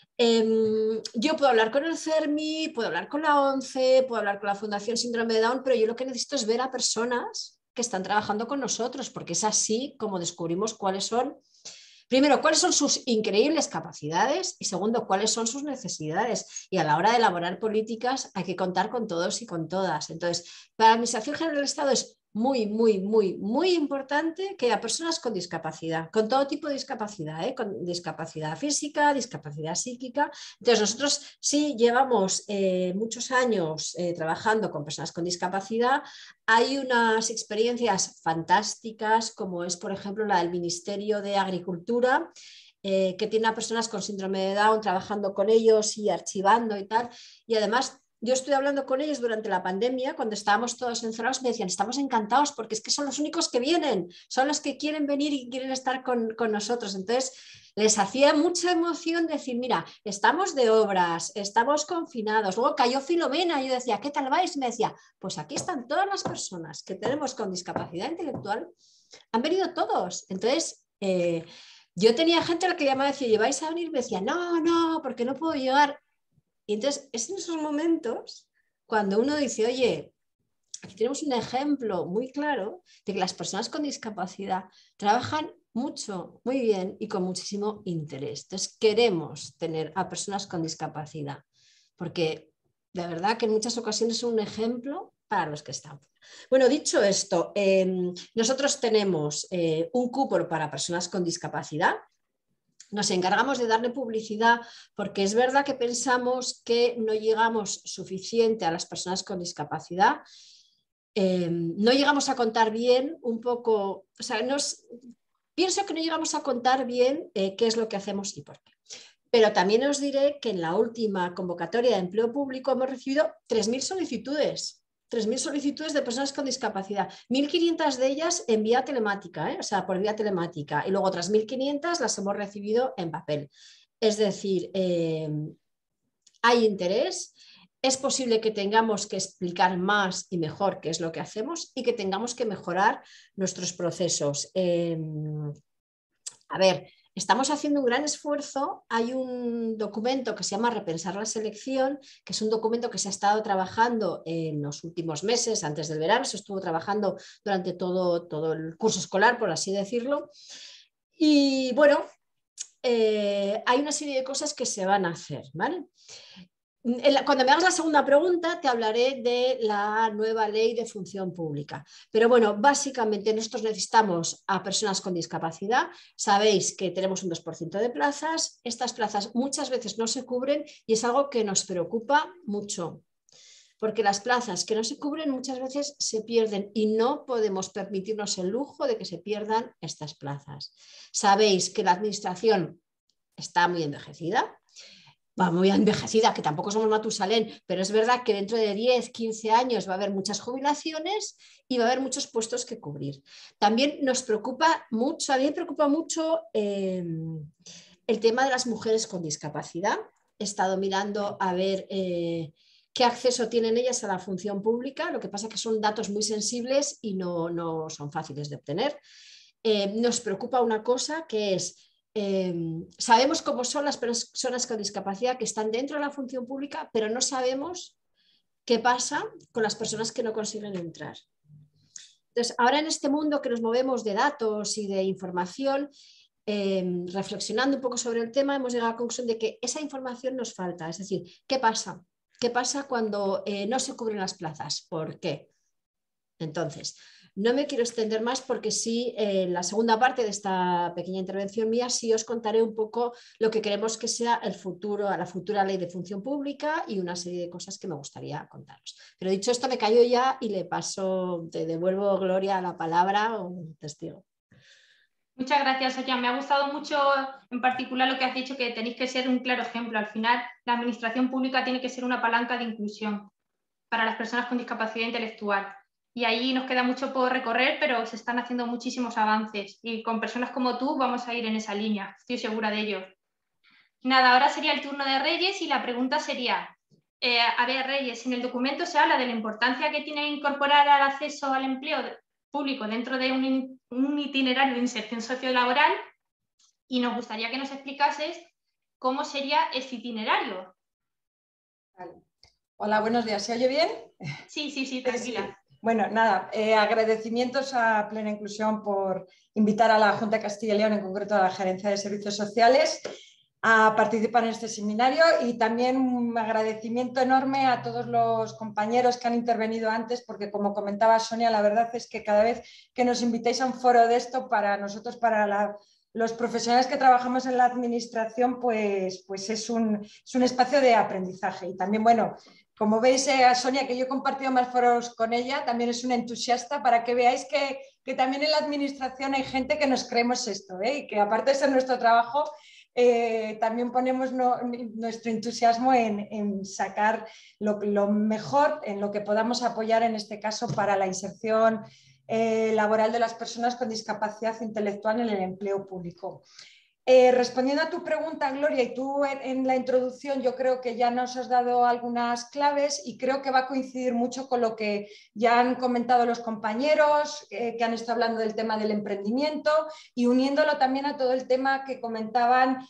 yo puedo hablar con el CERMI, puedo hablar con la ONCE, puedo hablar con la Fundación Síndrome de Down, pero yo lo que necesito es ver a personas que están trabajando con nosotros, porque es así como descubrimos cuáles son. Primero, cuáles son sus increíbles capacidades y segundo, cuáles son sus necesidades. Y a la hora de elaborar políticas hay que contar con todos y con todas. Entonces, para la Administración General del Estado es muy, muy, muy, muy importante que a personas con discapacidad, con todo tipo de discapacidad, con discapacidad física, discapacidad psíquica. Entonces nosotros sí llevamos muchos años trabajando con personas con discapacidad. Hay unas experiencias fantásticas, como es por ejemplo la del Ministerio de Agricultura, que tiene a personas con síndrome de Down trabajando con ellos y archivando y tal. Y además yo estuve hablando con ellos durante la pandemia, cuando estábamos todos encerrados, me decían, estamos encantados porque es que son los únicos que vienen, son los que quieren venir y quieren estar con nosotros. Entonces les hacía mucha emoción decir, mira, estamos de obras, estamos confinados. Luego cayó Filomena y yo decía, ¿qué tal vais? Y me decía, pues aquí están todas las personas que tenemos con discapacidad intelectual, han venido todos. Entonces yo tenía gente a la que llamaba y decía, ¿vais a venir? Me decía, no, porque no puedo llegar. Y entonces es en esos momentos cuando uno dice, oye, aquí tenemos un ejemplo muy claro de que las personas con discapacidad trabajan mucho, muy bien y con muchísimo interés. Entonces queremos tener a personas con discapacidad porque de verdad que en muchas ocasiones son un ejemplo para los que están. Bueno, dicho esto, nosotros tenemos un cupo para personas con discapacidad. Nos encargamos de darle publicidad porque es verdad que pensamos que no llegamos suficiente a las personas con discapacidad. No llegamos a contar bien un poco, o sea, pienso que no llegamos a contar bien qué es lo que hacemos y por qué. Pero también os diré que en la última convocatoria de empleo público hemos recibido 3.000 solicitudes. 3.000 solicitudes de personas con discapacidad, 1.500 de ellas en vía telemática, o sea, por vía telemática, y luego otras 1.500 las hemos recibido en papel. Es decir, hay interés, es posible que tengamos que explicar más y mejor qué es lo que hacemos y que tengamos que mejorar nuestros procesos. A ver, estamos haciendo un gran esfuerzo. Hay un documento que se llama Repensar la selección, que es un documento que se ha estado trabajando en los últimos meses, antes del verano, se estuvo trabajando durante todo el curso escolar, por así decirlo. Y bueno, hay una serie de cosas que se van a hacer, ¿vale? Cuando me hagas la segunda pregunta te hablaré de la nueva ley de función pública. Pero bueno, básicamente nosotros necesitamos a personas con discapacidad. Sabéis que tenemos un 2% de plazas. Estas plazas muchas veces no se cubren y es algo que nos preocupa mucho. Porque las plazas que no se cubren muchas veces se pierden y no podemos permitirnos el lujo de que se pierdan estas plazas. Sabéis que la administración está muy envejecida. Va muy envejecida, que tampoco somos Matusalén, pero es verdad que dentro de 10, 15 años va a haber muchas jubilaciones y va a haber muchos puestos que cubrir. También nos preocupa mucho, a mí me preocupa mucho el tema de las mujeres con discapacidad. He estado mirando a ver qué acceso tienen ellas a la función pública, lo que pasa es que son datos muy sensibles y no son fáciles de obtener. Nos preocupa una cosa que es sabemos cómo son las personas con discapacidad que están dentro de la función pública, pero no sabemos qué pasa con las personas que no consiguen entrar. Entonces, ahora en este mundo que nos movemos de datos y de información, reflexionando un poco sobre el tema, hemos llegado a la conclusión de que esa información nos falta. Es decir, ¿qué pasa? ¿Qué pasa cuando no se cubren las plazas? ¿Por qué? Entonces, no me quiero extender más porque sí, en la segunda parte de esta pequeña intervención mía sí os contaré un poco lo que queremos que sea el futuro, la futura ley de función pública y una serie de cosas que me gustaría contaros. Pero dicho esto me callo ya y te devuelvo, Gloria, la palabra o un testigo. Muchas gracias, Sonia. Me ha gustado mucho en particular lo que has dicho, que tenéis que ser un claro ejemplo. Al final, la administración pública tiene que ser una palanca de inclusión para las personas con discapacidad intelectual. Y ahí nos queda mucho por recorrer, pero se están haciendo muchísimos avances. Y con personas como tú vamos a ir en esa línea, estoy segura de ello. Nada, ahora sería el turno de Reyes y la pregunta sería, a ver, Reyes, en el documento se habla de la importancia que tiene incorporar al acceso al empleo público dentro de un itinerario de inserción sociolaboral y nos gustaría que nos explicases cómo sería ese itinerario. Vale. Hola, buenos días. ¿Se oye bien? Sí, tranquila. Sí. Bueno, nada, agradecimientos a Plena Inclusión por invitar a la Junta de Castilla y León, en concreto a la Gerencia de Servicios Sociales. a participar en este seminario, y también un agradecimiento enorme a todos los compañeros que han intervenido antes, porque como comentaba Sonia, la verdad es que cada vez que nos invitáis a un foro de esto, para nosotros, para los profesionales que trabajamos en la administración, pues es un espacio de aprendizaje. Y también, bueno, como veis a Sonia, que yo he compartido más foros con ella, también es una entusiasta, para que veáis que también en la administración hay gente que nos creemos esto, y que aparte de ser nuestro trabajo, también ponemos nuestro entusiasmo en sacar lo mejor en lo que podamos apoyar, en este caso para la inserción laboral de las personas con discapacidad intelectual en el empleo público. Respondiendo a tu pregunta, Gloria, y tú en la introducción, yo creo que ya nos has dado algunas claves, y creo que va a coincidir mucho con lo que ya han comentado los compañeros que han estado hablando del tema del emprendimiento, y uniéndolo también a todo el tema que comentaban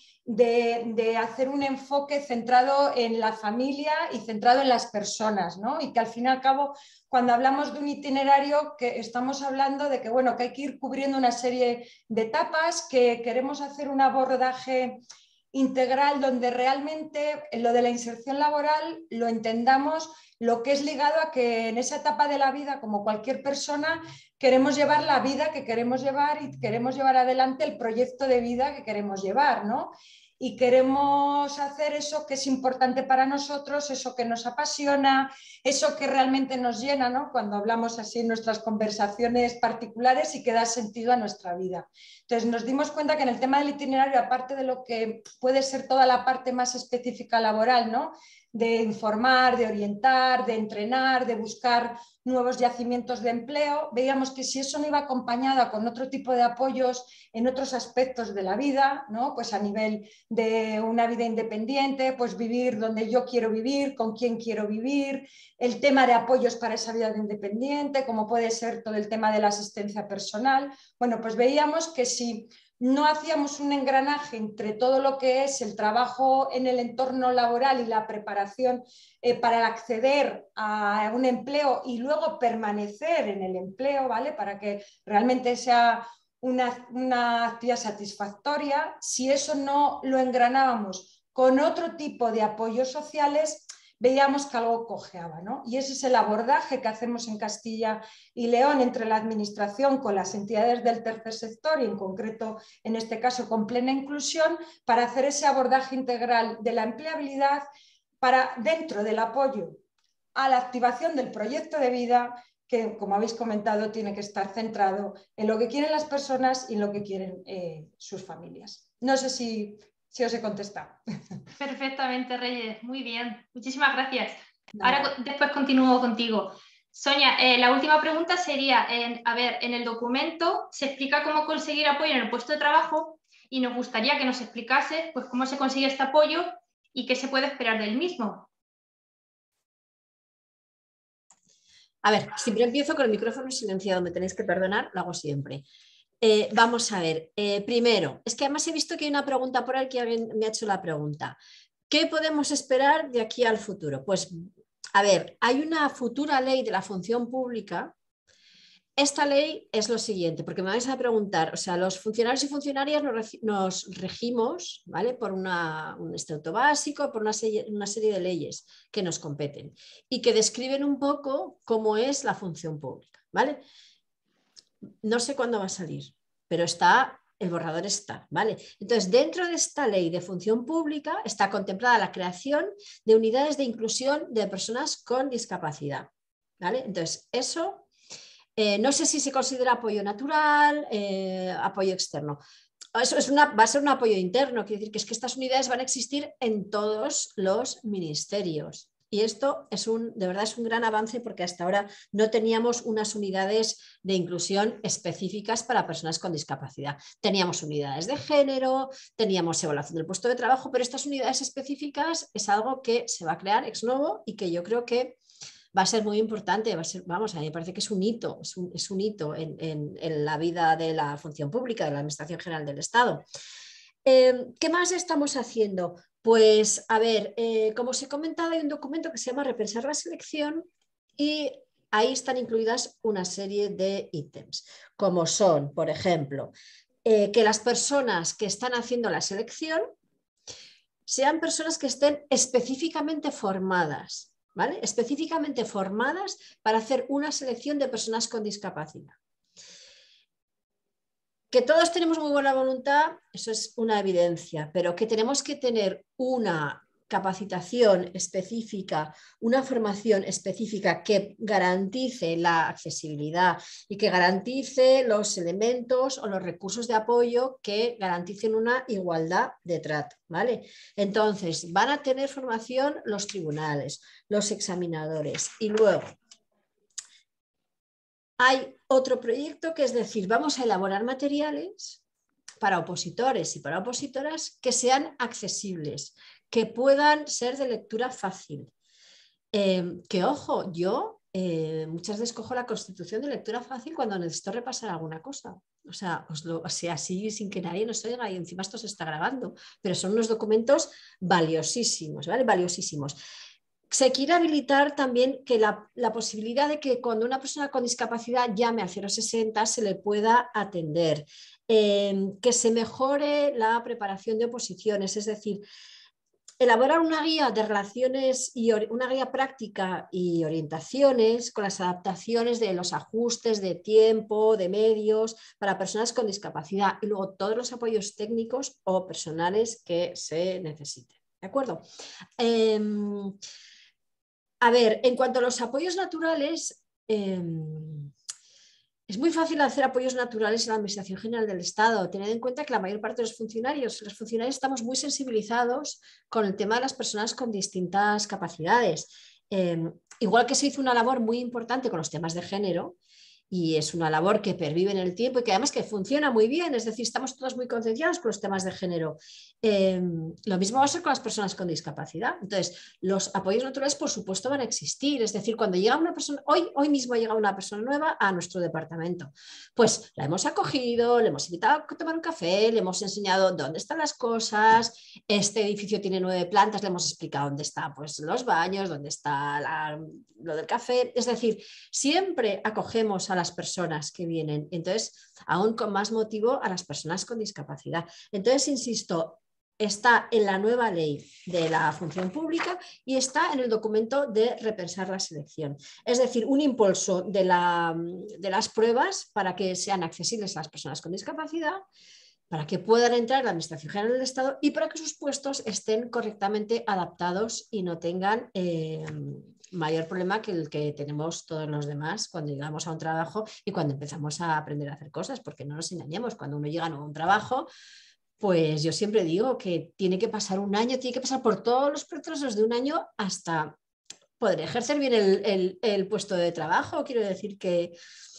de hacer un enfoque centrado en la familia y centrado en las personas, ¿no? Y que al fin y al cabo, cuando hablamos de un itinerario, que estamos hablando de que, bueno, que hay que ir cubriendo una serie de etapas, que queremos hacer un abordaje integral donde realmente en lo de la inserción laboral lo entendamos, lo que es ligado a que en esa etapa de la vida, como cualquier persona, queremos llevar la vida que queremos llevar y queremos llevar adelante el proyecto de vida que queremos llevar, ¿no? Y queremos hacer eso que es importante para nosotros, eso que nos apasiona, eso que realmente nos llena, ¿no? Cuando hablamos así en nuestras conversaciones particulares y que da sentido a nuestra vida. Entonces nos dimos cuenta que en el tema del itinerario, aparte de lo que puede ser toda la parte más específica laboral, ¿no? De informar, de orientar, de entrenar, de buscar nuevos yacimientos de empleo, veíamos que si eso no iba acompañado con otro tipo de apoyos en otros aspectos de la vida, ¿no? Pues a nivel de una vida independiente, pues vivir donde yo quiero vivir, con quién quiero vivir, el tema de apoyos para esa vida independiente, como puede ser todo el tema de la asistencia personal. Bueno, pues veíamos que si no hacíamos un engranaje entre todo lo que es el trabajo en el entorno laboral y la preparación para acceder a un empleo y luego permanecer en el empleo, ¿vale? Para que realmente sea una actividad satisfactoria, si eso no lo engranábamos con otro tipo de apoyos sociales, veíamos que algo cojeaba, ¿no? Y ese es el abordaje que hacemos en Castilla y León entre la administración con las entidades del tercer sector, y en concreto, en este caso, con Plena Inclusión, para hacer ese abordaje integral de la empleabilidad para, dentro del apoyo a la activación del proyecto de vida, que, como habéis comentado, tiene que estar centrado en lo que quieren las personas y en lo que quieren sus familias. No sé si os he contestado. Perfectamente, Reyes. Muy bien. Muchísimas gracias. Ahora después continúo contigo. Sonia, la última pregunta sería, en el documento se explica cómo conseguir apoyo en el puesto de trabajo, y nos gustaría que nos explicase pues, cómo se consigue este apoyo y qué se puede esperar del mismo. A ver, siempre empiezo con el micrófono silenciado, me tenéis que perdonar, lo hago siempre. Vamos a ver, primero, es que además he visto que hay una pregunta por ahí, que alguien me ha hecho la pregunta. ¿Qué podemos esperar de aquí al futuro? Pues, a ver, hay una futura ley de la función pública. Esta ley es lo siguiente, porque me vais a preguntar, o sea, los funcionarios y funcionarias nos regimos, ¿vale? Por un estatuto básico, por una serie de leyes que nos competen y que describen un poco cómo es la función pública, ¿vale? No sé cuándo va a salir, pero el borrador está, ¿vale? Entonces, dentro de esta ley de función pública está contemplada la creación de unidades de inclusión de personas con discapacidad, ¿vale? Entonces, eso no sé si se considera apoyo natural, apoyo externo. Eso va a ser un apoyo interno, quiere decir que estas unidades van a existir en todos los ministerios. Y esto de verdad es un gran avance, porque hasta ahora no teníamos unas unidades de inclusión específicas para personas con discapacidad. Teníamos unidades de género, teníamos evaluación del puesto de trabajo, pero estas unidades específicas es algo que se va a crear ex novo y que yo creo que va a ser muy importante. Vamos, a mí me parece que es un hito, es un hito en la vida de la función pública, de la Administración General del Estado. ¿Qué más estamos haciendo? Pues, a ver, como os he comentado, hay un documento que se llama Repensar la selección, y ahí están incluidas una serie de ítems, como son, por ejemplo, que las personas que están haciendo la selección sean personas que estén específicamente formadas, ¿vale? Específicamente formadas para hacer una selección de personas con discapacidad. Que todos tenemos muy buena voluntad, eso es una evidencia, pero que tenemos que tener una capacitación específica, una formación específica que garantice la accesibilidad y que garantice los elementos o los recursos de apoyo que garanticen una igualdad de trato, ¿vale? Entonces, van a tener formación los tribunales, los examinadores y luego hay otro proyecto que es decir, vamos a elaborar materiales para opositores y para opositoras que sean accesibles, que puedan ser de lectura fácil. Que ojo, yo muchas veces cojo la Constitución de lectura fácil cuando necesito repasar alguna cosa. O sea, así sin que nadie nos oiga y encima esto se está grabando, pero son unos documentos valiosísimos, ¿vale? Valiosísimos. Se quiere habilitar también que la posibilidad de que cuando una persona con discapacidad llame al 060 se le pueda atender, que se mejore la preparación de oposiciones, es decir, elaborar una guía de relaciones y una guía práctica y orientaciones con las adaptaciones de los ajustes de tiempo, de medios para personas con discapacidad y luego todos los apoyos técnicos o personales que se necesiten. ¿De acuerdo? A ver, en cuanto a los apoyos naturales, es muy fácil hacer apoyos naturales en la Administración General del Estado. Tened en cuenta que la mayor parte de los funcionarios estamos muy sensibilizados con el tema de las personas con distintas capacidades. Igual que se hizo una labor muy importante con los temas de género, y es una labor que pervive en el tiempo y que además que funciona muy bien, es decir, estamos todos muy concienciados con los temas de género. Lo mismo va a ser con las personas con discapacidad. Entonces, los apoyos naturales, por supuesto, van a existir. Es decir, cuando llega una persona, hoy mismo llega una persona nueva a nuestro departamento, pues la hemos acogido, le hemos invitado a tomar un café, le hemos enseñado dónde están las cosas, este edificio tiene 9 plantas, le hemos explicado dónde están pues, los baños, dónde está lo del café. Es decir, siempre acogemos a las personas que vienen, entonces aún con más motivo a las personas con discapacidad. Entonces, insisto, está en la nueva ley de la función pública y está en el documento de repensar la selección. Es decir, un impulso de las pruebas para que sean accesibles a las personas con discapacidad, para que puedan entrar en la Administración General del Estado y para que sus puestos estén correctamente adaptados y no tengan mayor problema que el que tenemos todos los demás cuando llegamos a un trabajo y cuando empezamos a aprender a hacer cosas, porque no nos engañemos, cuando uno llega a un trabajo, pues yo siempre digo que tiene que pasar un año, tiene que pasar por todos los procesos de un año hasta poder ejercer bien el puesto de trabajo. Quiero decir que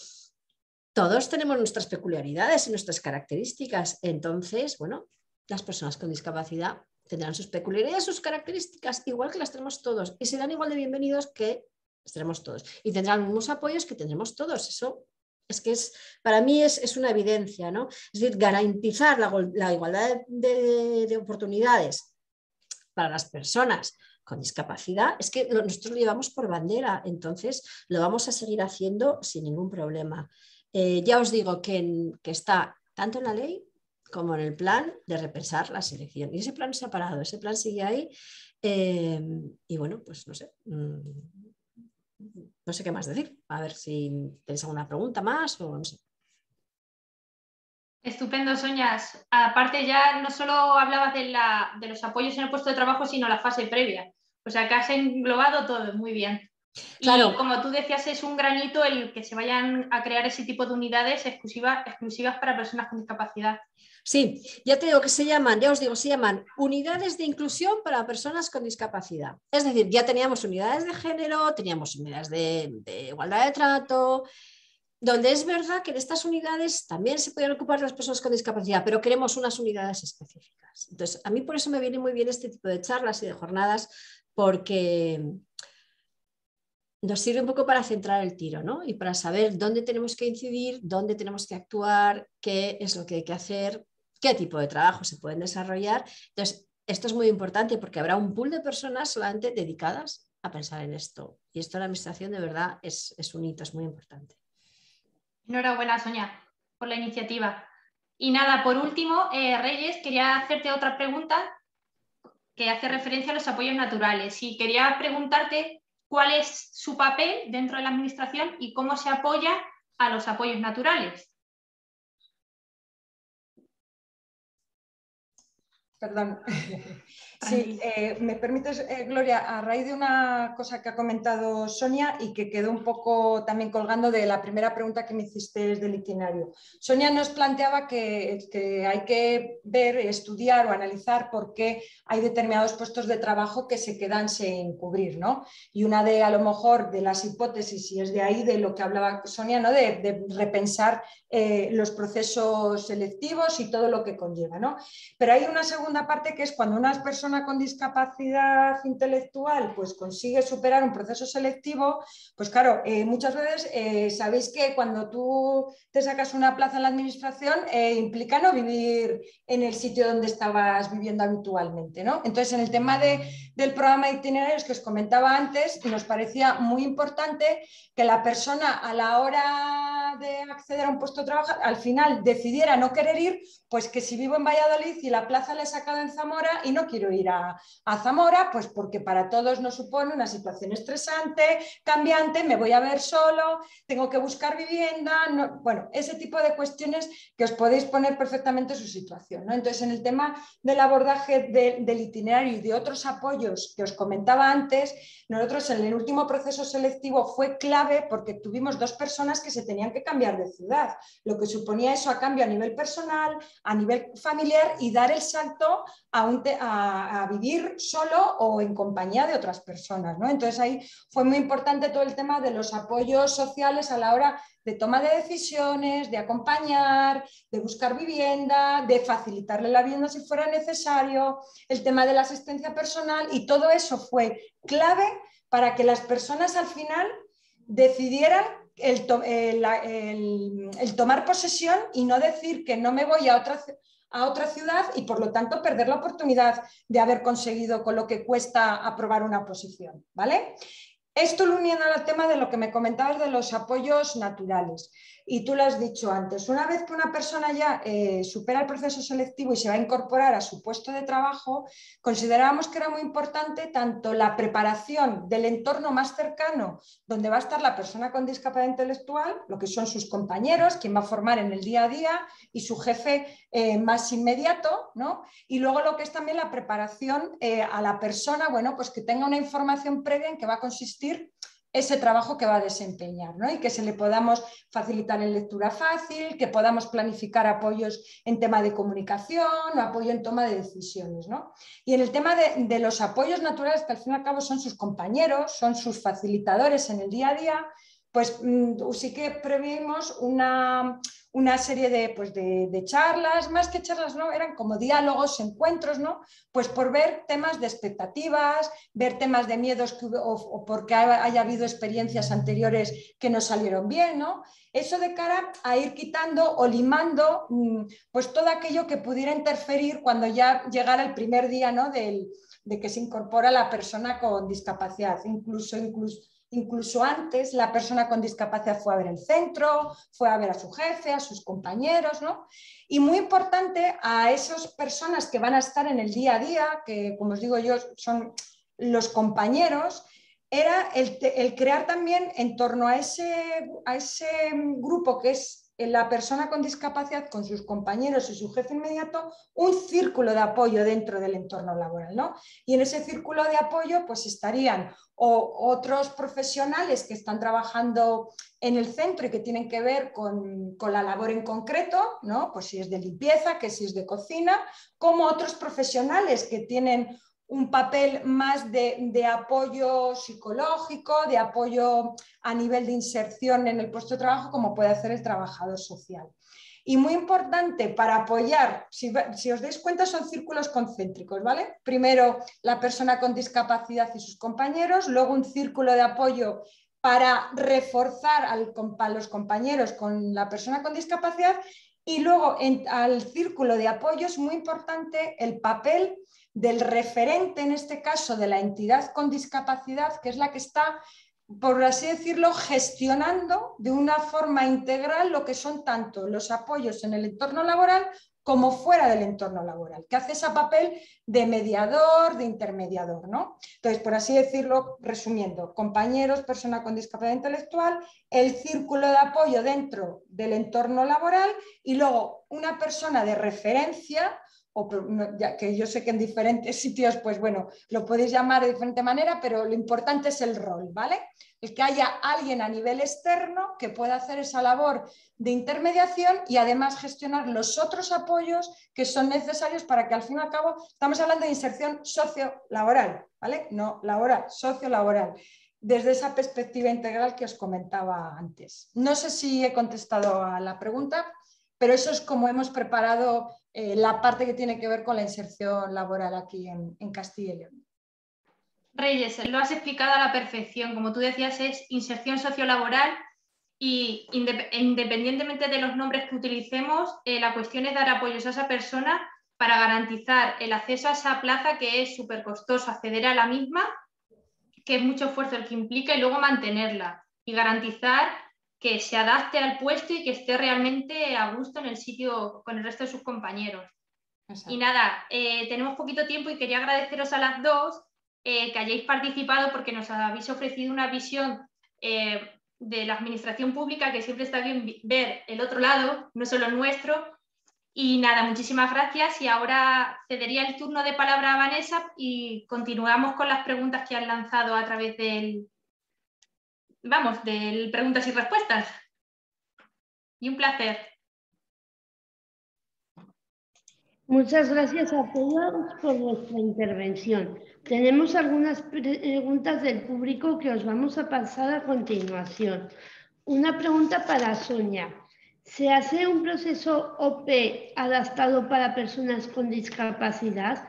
todos tenemos nuestras peculiaridades y nuestras características, entonces, bueno, las personas con discapacidad tendrán sus peculiaridades, sus características, igual que las tenemos todos, y serán igual de bienvenidos que las tenemos todos. Y tendrán los mismos apoyos que tendremos todos. Eso es que para mí es una evidencia, ¿no? Es decir, garantizar la igualdad de oportunidades para las personas con discapacidad, es que nosotros lo llevamos por bandera, entonces lo vamos a seguir haciendo sin ningún problema. Ya os digo que está tanto en la ley como en el plan de repensar la selección. Y ese plan se ha parado, ese plan sigue ahí. Y bueno, pues no sé. No sé qué más decir. A ver si tenéis alguna pregunta más o no sé. Estupendo, Sonia. Aparte ya no solo hablabas de los apoyos en el puesto de trabajo, sino la fase previa. O sea, que has englobado todo muy bien. Claro. Y como tú decías, es un granito el que se vayan a crear ese tipo de unidades exclusivas para personas con discapacidad. Sí, ya te digo que se llaman unidades de inclusión para personas con discapacidad. Es decir, ya teníamos unidades de género, teníamos unidades de igualdad de trato, donde es verdad que en estas unidades también se podían ocupar las personas con discapacidad, pero queremos unas unidades específicas. Entonces, a mí por eso me viene muy bien este tipo de charlas y de jornadas, porque nos sirve un poco para centrar el tiro, ¿no? Y para saber dónde tenemos que incidir, dónde tenemos que actuar, qué es lo que hay que hacer, qué tipo de trabajo se pueden desarrollar. Entonces, esto es muy importante porque habrá un pool de personas solamente dedicadas a pensar en esto. Y esto en la administración de verdad es un hito, es muy importante. Enhorabuena, Sonia, por la iniciativa. Y nada, por último, Reyes, quería hacerte otra pregunta. que hace referencia a los apoyos naturales. Y quería preguntarte cuál es su papel dentro de la administración y cómo se apoya a los apoyos naturales. Perdón. Sí, me permites, Gloria, a raíz de una cosa que ha comentado Sonia y que quedó un poco también colgando de la primera pregunta que me hiciste del itinerario. Sonia nos planteaba que hay que ver, estudiar o analizar por qué hay determinados puestos de trabajo que se quedan sin cubrir, ¿no? Y una de, a lo mejor, de las hipótesis, y es de ahí de lo que hablaba Sonia, ¿no? De repensar los procesos selectivos y todo lo que conlleva, ¿no? Pero hay una segunda parte que es cuando una persona con discapacidad intelectual pues consigue superar un proceso selectivo, pues claro, muchas veces sabéis que cuando tú te sacas una plaza en la administración implica no vivir en el sitio donde estabas viviendo habitualmente, ¿no? Entonces, en el tema del programa de itinerarios que os comentaba antes, nos parecía muy importante que la persona a la hora de acceder a un puesto de trabajo al final decidiera no querer ir, pues que si vivo en Valladolid y la plaza la he sacado en Zamora y no quiero ir a Zamora, pues porque para todos nos supone una situación estresante, cambiante, me voy a ver solo, tengo que buscar vivienda, no, bueno, ese tipo de cuestiones que os podéis poner perfectamente en su situación, ¿no? Entonces, en el tema del abordaje del itinerario y de otros apoyos que os comentaba antes, nosotros en el último proceso selectivo fue clave porque tuvimos 2 personas que se tenían que cambiar de ciudad, lo que suponía eso a cambio a nivel personal, a nivel familiar y dar el salto a vivir solo o en compañía de otras personas, ¿no? Entonces ahí fue muy importante todo el tema de los apoyos sociales a la hora de toma de decisiones, de acompañar, de buscar vivienda, de facilitarle la vivienda si fuera necesario, el tema de la asistencia personal, y todo eso fue clave para que las personas al final decidieran el tomar posesión y no decir que no me voy a otra ciudad y por lo tanto perder la oportunidad de haber conseguido con lo que cuesta aprobar una oposición, ¿vale? Esto lo uniendo al tema de lo que me comentabas de los apoyos naturales. Y tú lo has dicho antes, una vez que una persona ya supera el proceso selectivo y se va a incorporar a su puesto de trabajo, considerábamos que era muy importante tanto la preparación del entorno más cercano, donde va a estar la persona con discapacidad intelectual, lo que son sus compañeros, quien va a formar en el día a día, y su jefe más inmediato, ¿no? Y luego lo que es también la preparación a la persona, bueno, pues que tenga una información previa en que va a consistir ese trabajo que va a desempeñar, ¿no? Y que se le podamos facilitar en lectura fácil, que podamos planificar apoyos en tema de comunicación o apoyo en toma de decisiones, ¿no? Y en el tema de los apoyos naturales, que al fin y al cabo son sus compañeros, son sus facilitadores en el día a día, pues sí que previmos una serie de charlas, más que charlas, ¿no? Eran como diálogos, encuentros, ¿no? Pues por ver temas de expectativas, ver temas de miedos o porque haya habido experiencias anteriores que no salieron bien, ¿no? Eso de cara a ir quitando o limando pues todo aquello que pudiera interferir cuando ya llegara el primer día, ¿no? de que se incorpora la persona con discapacidad, Incluso antes la persona con discapacidad fue a ver el centro, fue a ver a su jefe, a sus compañeros, ¿no? Y muy importante a esas personas que van a estar en el día a día, que como os digo yo son los compañeros, era el crear también en torno a ese grupo que es la persona con discapacidad con sus compañeros y su jefe inmediato, un círculo de apoyo dentro del entorno laboral, ¿no? Y en ese círculo de apoyo pues estarían otros profesionales que están trabajando en el centro y que tienen que ver con la labor en concreto, ¿no? Pues si es de limpieza, que si es de cocina, como otros profesionales que tienen un papel más de apoyo psicológico, de apoyo a nivel de inserción en el puesto de trabajo, como puede hacer el trabajador social. Y muy importante para apoyar, si os dais cuenta, son círculos concéntricos, ¿vale? Primero la persona con discapacidad y sus compañeros, luego un círculo de apoyo para reforzar a los compañeros con la persona con discapacidad y luego al círculo de apoyo es muy importante el papel del referente, en este caso de la entidad con discapacidad, que es la que está, por así decirlo, gestionando de una forma integral lo que son tanto los apoyos en el entorno laboral como fuera del entorno laboral, que hace ese papel de mediador, de intermediador, ¿no? Entonces, por así decirlo, resumiendo, compañeros, persona con discapacidad intelectual, el círculo de apoyo dentro del entorno laboral y luego una persona de referencia, o ya que yo sé que en diferentes sitios, pues bueno, lo podéis llamar de diferente manera, pero lo importante es el rol, ¿vale? El que haya alguien a nivel externo que pueda hacer esa labor de intermediación y además gestionar los otros apoyos que son necesarios para que al fin y al cabo, estamos hablando de inserción sociolaboral, ¿vale? No laboral, sociolaboral, desde esa perspectiva integral que os comentaba antes. No sé si he contestado a la pregunta, pero eso es como hemos preparado la parte que tiene que ver con la inserción laboral aquí en Castilla y León. Reyes, lo has explicado a la perfección. Como tú decías, es inserción sociolaboral y independientemente de los nombres que utilicemos, la cuestión es dar apoyos a esa persona para garantizar el acceso a esa plaza, que es súper costoso acceder a la misma, que es mucho esfuerzo el que implica, y luego mantenerla y garantizar que se adapte al puesto y que esté realmente a gusto en el sitio con el resto de sus compañeros. Exacto. Y nada, tenemos poquito tiempo y quería agradeceros a las dos que hayáis participado, porque nos habéis ofrecido una visión de la administración pública, que siempre está bien ver el otro lado, no solo el nuestro. Y nada, muchísimas gracias, y ahora cedería el turno de palabra a Vanessa y continuamos con las preguntas que han lanzado a través del preguntas y respuestas. Y un placer. Muchas gracias a todos por vuestra intervención. Tenemos algunas preguntas del público que os vamos a pasar a continuación. Una pregunta para Sonia. ¿Se hace un proceso OP adaptado para personas con discapacidad?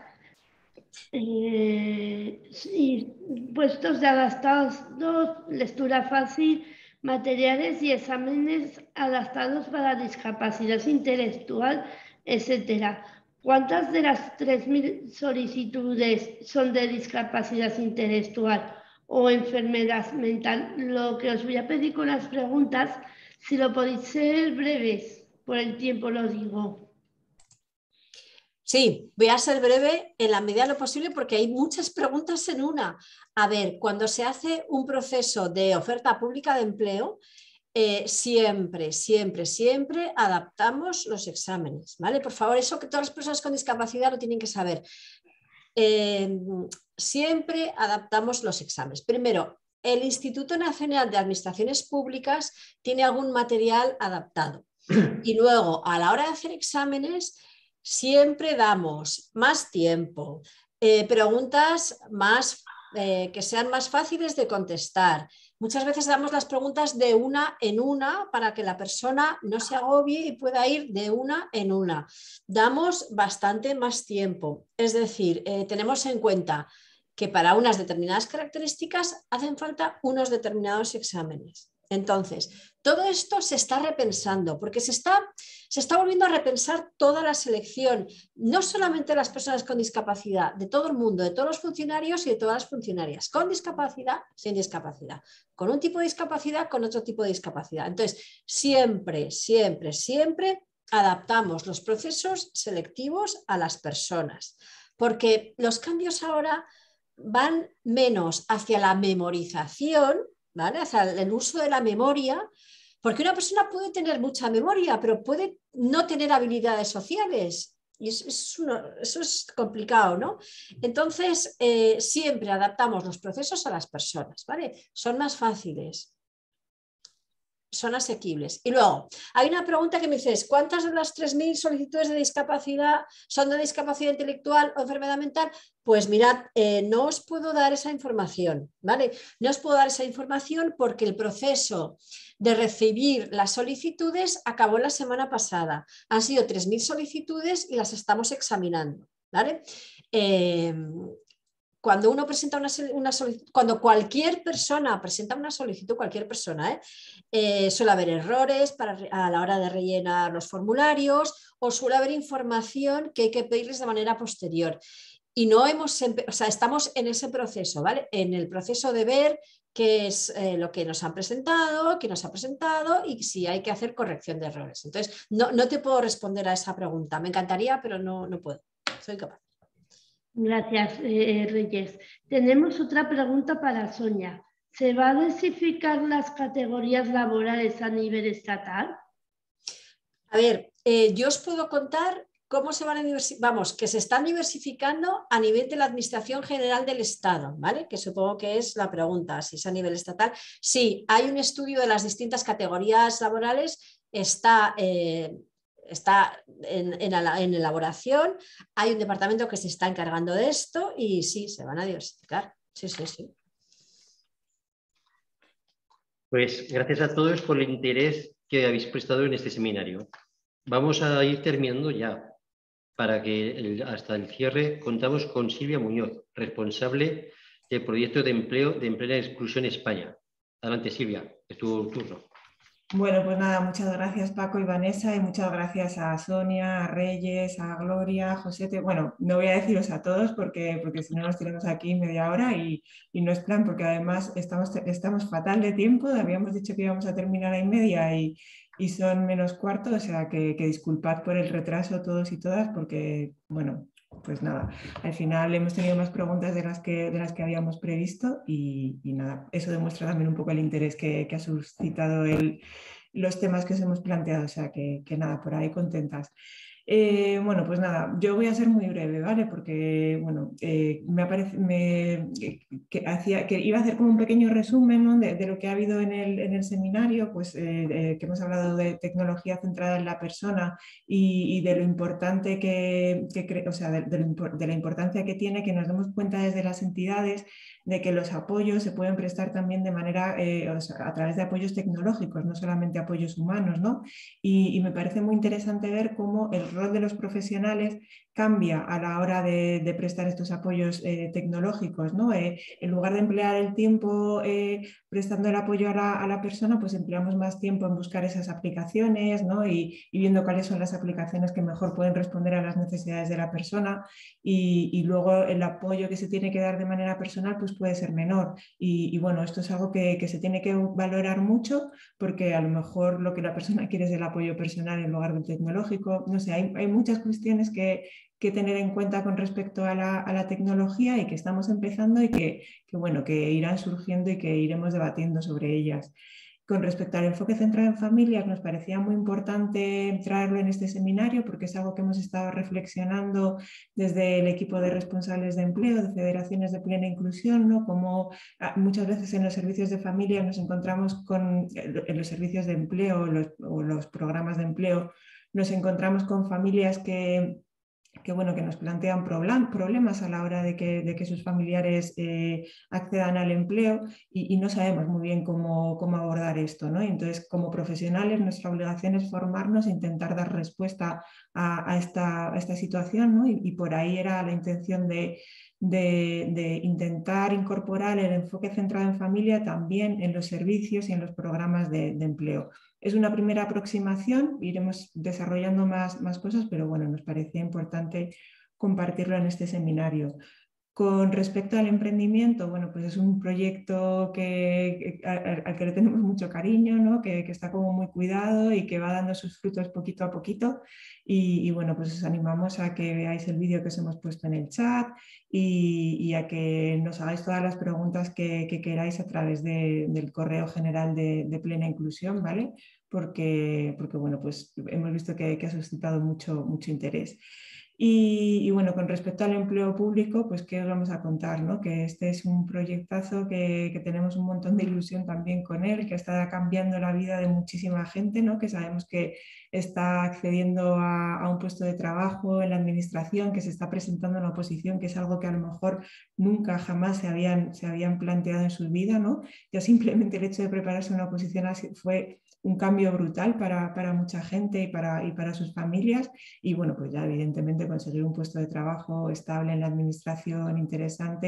Y puestos de adaptados, lectura fácil, materiales y exámenes adaptados para discapacidad intelectual, etcétera. ¿Cuántas de las 3.000 solicitudes son de discapacidad intelectual o enfermedad mental? Lo que os voy a pedir con las preguntas, si lo podéis ser breves, por el tiempo lo digo. Sí, voy a ser breve en la medida de lo posible porque hay muchas preguntas en una. A ver, cuando se hace un proceso de oferta pública de empleo, siempre adaptamos los exámenes, ¿vale? Por favor, eso que todas las personas con discapacidad lo tienen que saber. Siempre adaptamos los exámenes. Primero, el Instituto Nacional de Administraciones Públicas tiene algún material adaptado. Y luego, a la hora de hacer exámenes, siempre damos más tiempo, preguntas que sean más fáciles de contestar. Muchas veces damos las preguntas de una en una para que la persona no se agobie y pueda ir de una en una. Damos bastante más tiempo. Es decir, tenemos en cuenta que para unas determinadas características hacen falta unos determinados exámenes. Entonces, todo esto se está repensando porque se está volviendo a repensar toda la selección, no solamente de las personas con discapacidad, de todo el mundo, de todos los funcionarios y de todas las funcionarias, con discapacidad, sin discapacidad, con un tipo de discapacidad, con otro tipo de discapacidad. Entonces, siempre adaptamos los procesos selectivos a las personas, porque los cambios ahora van menos hacia la memorización, ¿vale? Hacia el uso de la memoria, porque una persona puede tener mucha memoria, pero puede no tener habilidades sociales. Y eso es complicado, ¿no? Entonces, siempre adaptamos los procesos a las personas, ¿vale? Son más fáciles, son asequibles. Y luego, hay una pregunta que me dices, ¿cuántas de las 3.000 solicitudes de discapacidad son de discapacidad intelectual o enfermedad mental? Pues mirad, no os puedo dar esa información, ¿vale? No os puedo dar esa información porque el proceso de recibir las solicitudes acabó la semana pasada. Han sido 3.000 solicitudes y las estamos examinando, ¿vale? Cuando uno presenta una solicitud, cuando cualquier persona presenta una solicitud, suele haber errores a la hora de rellenar los formularios o suele haber información que hay que pedirles de manera posterior. y no hemos, o sea, estamos en ese proceso, ¿vale? En el proceso de ver qué es lo que nos han presentado, qué nos ha presentado y si hay que hacer corrección de errores. Entonces, no te puedo responder a esa pregunta. Me encantaría, pero no puedo. Soy capaz. Gracias, Reyes. Tenemos otra pregunta para Sonia. ¿Se va a dosificar las categorías laborales a nivel estatal? A ver, yo os puedo contar cómo se van a que se están diversificando a nivel de la Administración General del Estado, ¿vale? Que supongo que es la pregunta, si es a nivel estatal. Sí, hay un estudio de las distintas categorías laborales, está en elaboración, hay un departamento que se está encargando de esto y sí, se van a diversificar. Sí. Pues gracias a todos por el interés que habéis prestado en este seminario. Vamos a ir terminando ya, para que hasta el cierre contamos con Silvia Muñoz, responsable del proyecto de empleo de Plena Inclusión España. Adelante, Silvia, es tu turno. Bueno, pues nada, muchas gracias Paco y Vanessa y muchas gracias a Sonia, a Reyes, a Gloria, a Josete. Bueno, no voy a deciros a todos porque si no nos tiramos aquí media hora y no es plan porque además estamos fatal de tiempo, habíamos dicho que íbamos a terminar a 1:30 y son -15, o sea que disculpad por el retraso todos y todas porque, bueno, pues nada, al final hemos tenido más preguntas de las que habíamos previsto y nada, eso demuestra también un poco el interés que ha suscitado los temas que os hemos planteado, o sea que nada, por ahí contentas. Bueno, pues nada, yo voy a ser muy breve, ¿vale? Porque, bueno, que iba a hacer como un pequeño resumen, ¿no? de lo que ha habido en el seminario, pues que hemos hablado de tecnología centrada en la persona y de lo importante o sea, de la importancia que tiene que nos demos cuenta desde las entidades de que los apoyos se pueden prestar también de manera, o sea, a través de apoyos tecnológicos, no solamente apoyos humanos, ¿no? Y me parece muy interesante ver cómo el rol de los profesionales cambia a la hora de prestar estos apoyos tecnológicos, ¿no? En lugar de emplear el tiempo prestando el apoyo a la persona, pues empleamos más tiempo en buscar esas aplicaciones, ¿no? Y viendo cuáles son las aplicaciones que mejor pueden responder a las necesidades de la persona y luego el apoyo que se tiene que dar de manera personal pues puede ser menor. Y bueno, esto es algo que se tiene que valorar mucho porque a lo mejor lo que la persona quiere es el apoyo personal en lugar del tecnológico. No sé, hay muchas cuestiones que tener en cuenta con respecto a la tecnología y que estamos empezando y que irán surgiendo y que iremos debatiendo sobre ellas. Con respecto al enfoque centrado en familias, nos parecía muy importante traerlo en este seminario porque es algo que hemos estado reflexionando desde el equipo de responsables de empleo, de federaciones de plena inclusión, ¿no? Como muchas veces en los servicios de familia nos encontramos en los servicios de empleo o los programas de empleo, nos encontramos con familias que nos plantean problemas a la hora de que sus familiares accedan al empleo y no sabemos muy bien cómo abordar esto, ¿no? Y entonces, como profesionales, nuestra obligación es formarnos e intentar dar respuesta a esta situación, ¿no? Y por ahí era la intención de intentar incorporar el enfoque centrado en familia también en los servicios y en los programas de empleo. Es una primera aproximación, iremos desarrollando más cosas, pero bueno, nos parecía importante compartirlo en este seminario. Con respecto al emprendimiento, bueno, pues es un proyecto al que le tenemos mucho cariño, ¿no? que está como muy cuidado y que va dando sus frutos poquito a poquito. Y bueno, pues os animamos a que veáis el vídeo que os hemos puesto en el chat y a que nos hagáis todas las preguntas que queráis a través del correo general de Plena Inclusión, ¿vale? Porque bueno, pues hemos visto que ha suscitado mucho interés. Y bueno, con respecto al empleo público, pues ¿qué os vamos a contar? ¿No? Que este es un proyectazo que tenemos un montón de ilusión también con él, que está cambiando la vida de muchísima gente, ¿no? Que sabemos que está accediendo a un puesto de trabajo en la administración, que se está presentando en la oposición, que es algo que a lo mejor nunca jamás se habían planteado en su vida, ¿no? Ya simplemente el hecho de prepararse a una oposición fue un cambio brutal para mucha gente y para sus familias y bueno, pues ya evidentemente conseguir un puesto de trabajo estable en la administración interesante,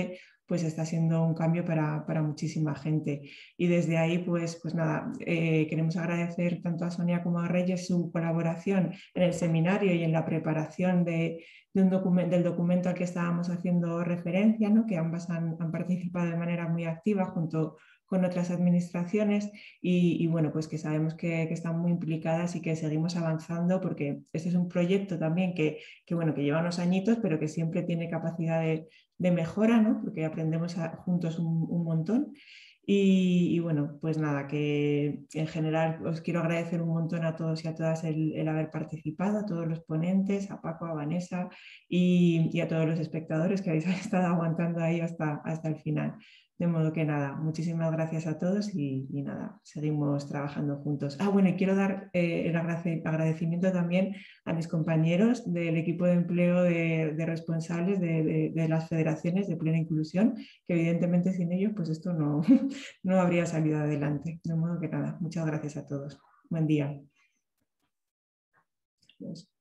pues está siendo un cambio para muchísima gente. Y desde ahí, pues nada, queremos agradecer tanto a Sonia como a Reyes su colaboración en el seminario y en la preparación del documento al que estábamos haciendo referencia, ¿no? Que ambas han participado de manera muy activa junto con otras administraciones y bueno, pues que sabemos que están muy implicadas y que seguimos avanzando, porque este es un proyecto también que lleva unos añitos, pero que siempre tiene capacidad de mejora, ¿no? Porque aprendemos juntos un montón. Y bueno, pues nada, que en general os quiero agradecer un montón a todos y a todas el haber participado, a todos los ponentes, a Paco, a Vanessa y a todos los espectadores que habéis estado aguantando ahí hasta el final. De modo que nada, muchísimas gracias a todos y nada, seguimos trabajando juntos. Bueno, y quiero dar el agradecimiento también a mis compañeros del equipo de empleo de responsables de las federaciones de plena inclusión, que evidentemente sin ellos pues esto no, no habría salido adelante. De modo que nada, muchas gracias a todos. Buen día. Adiós.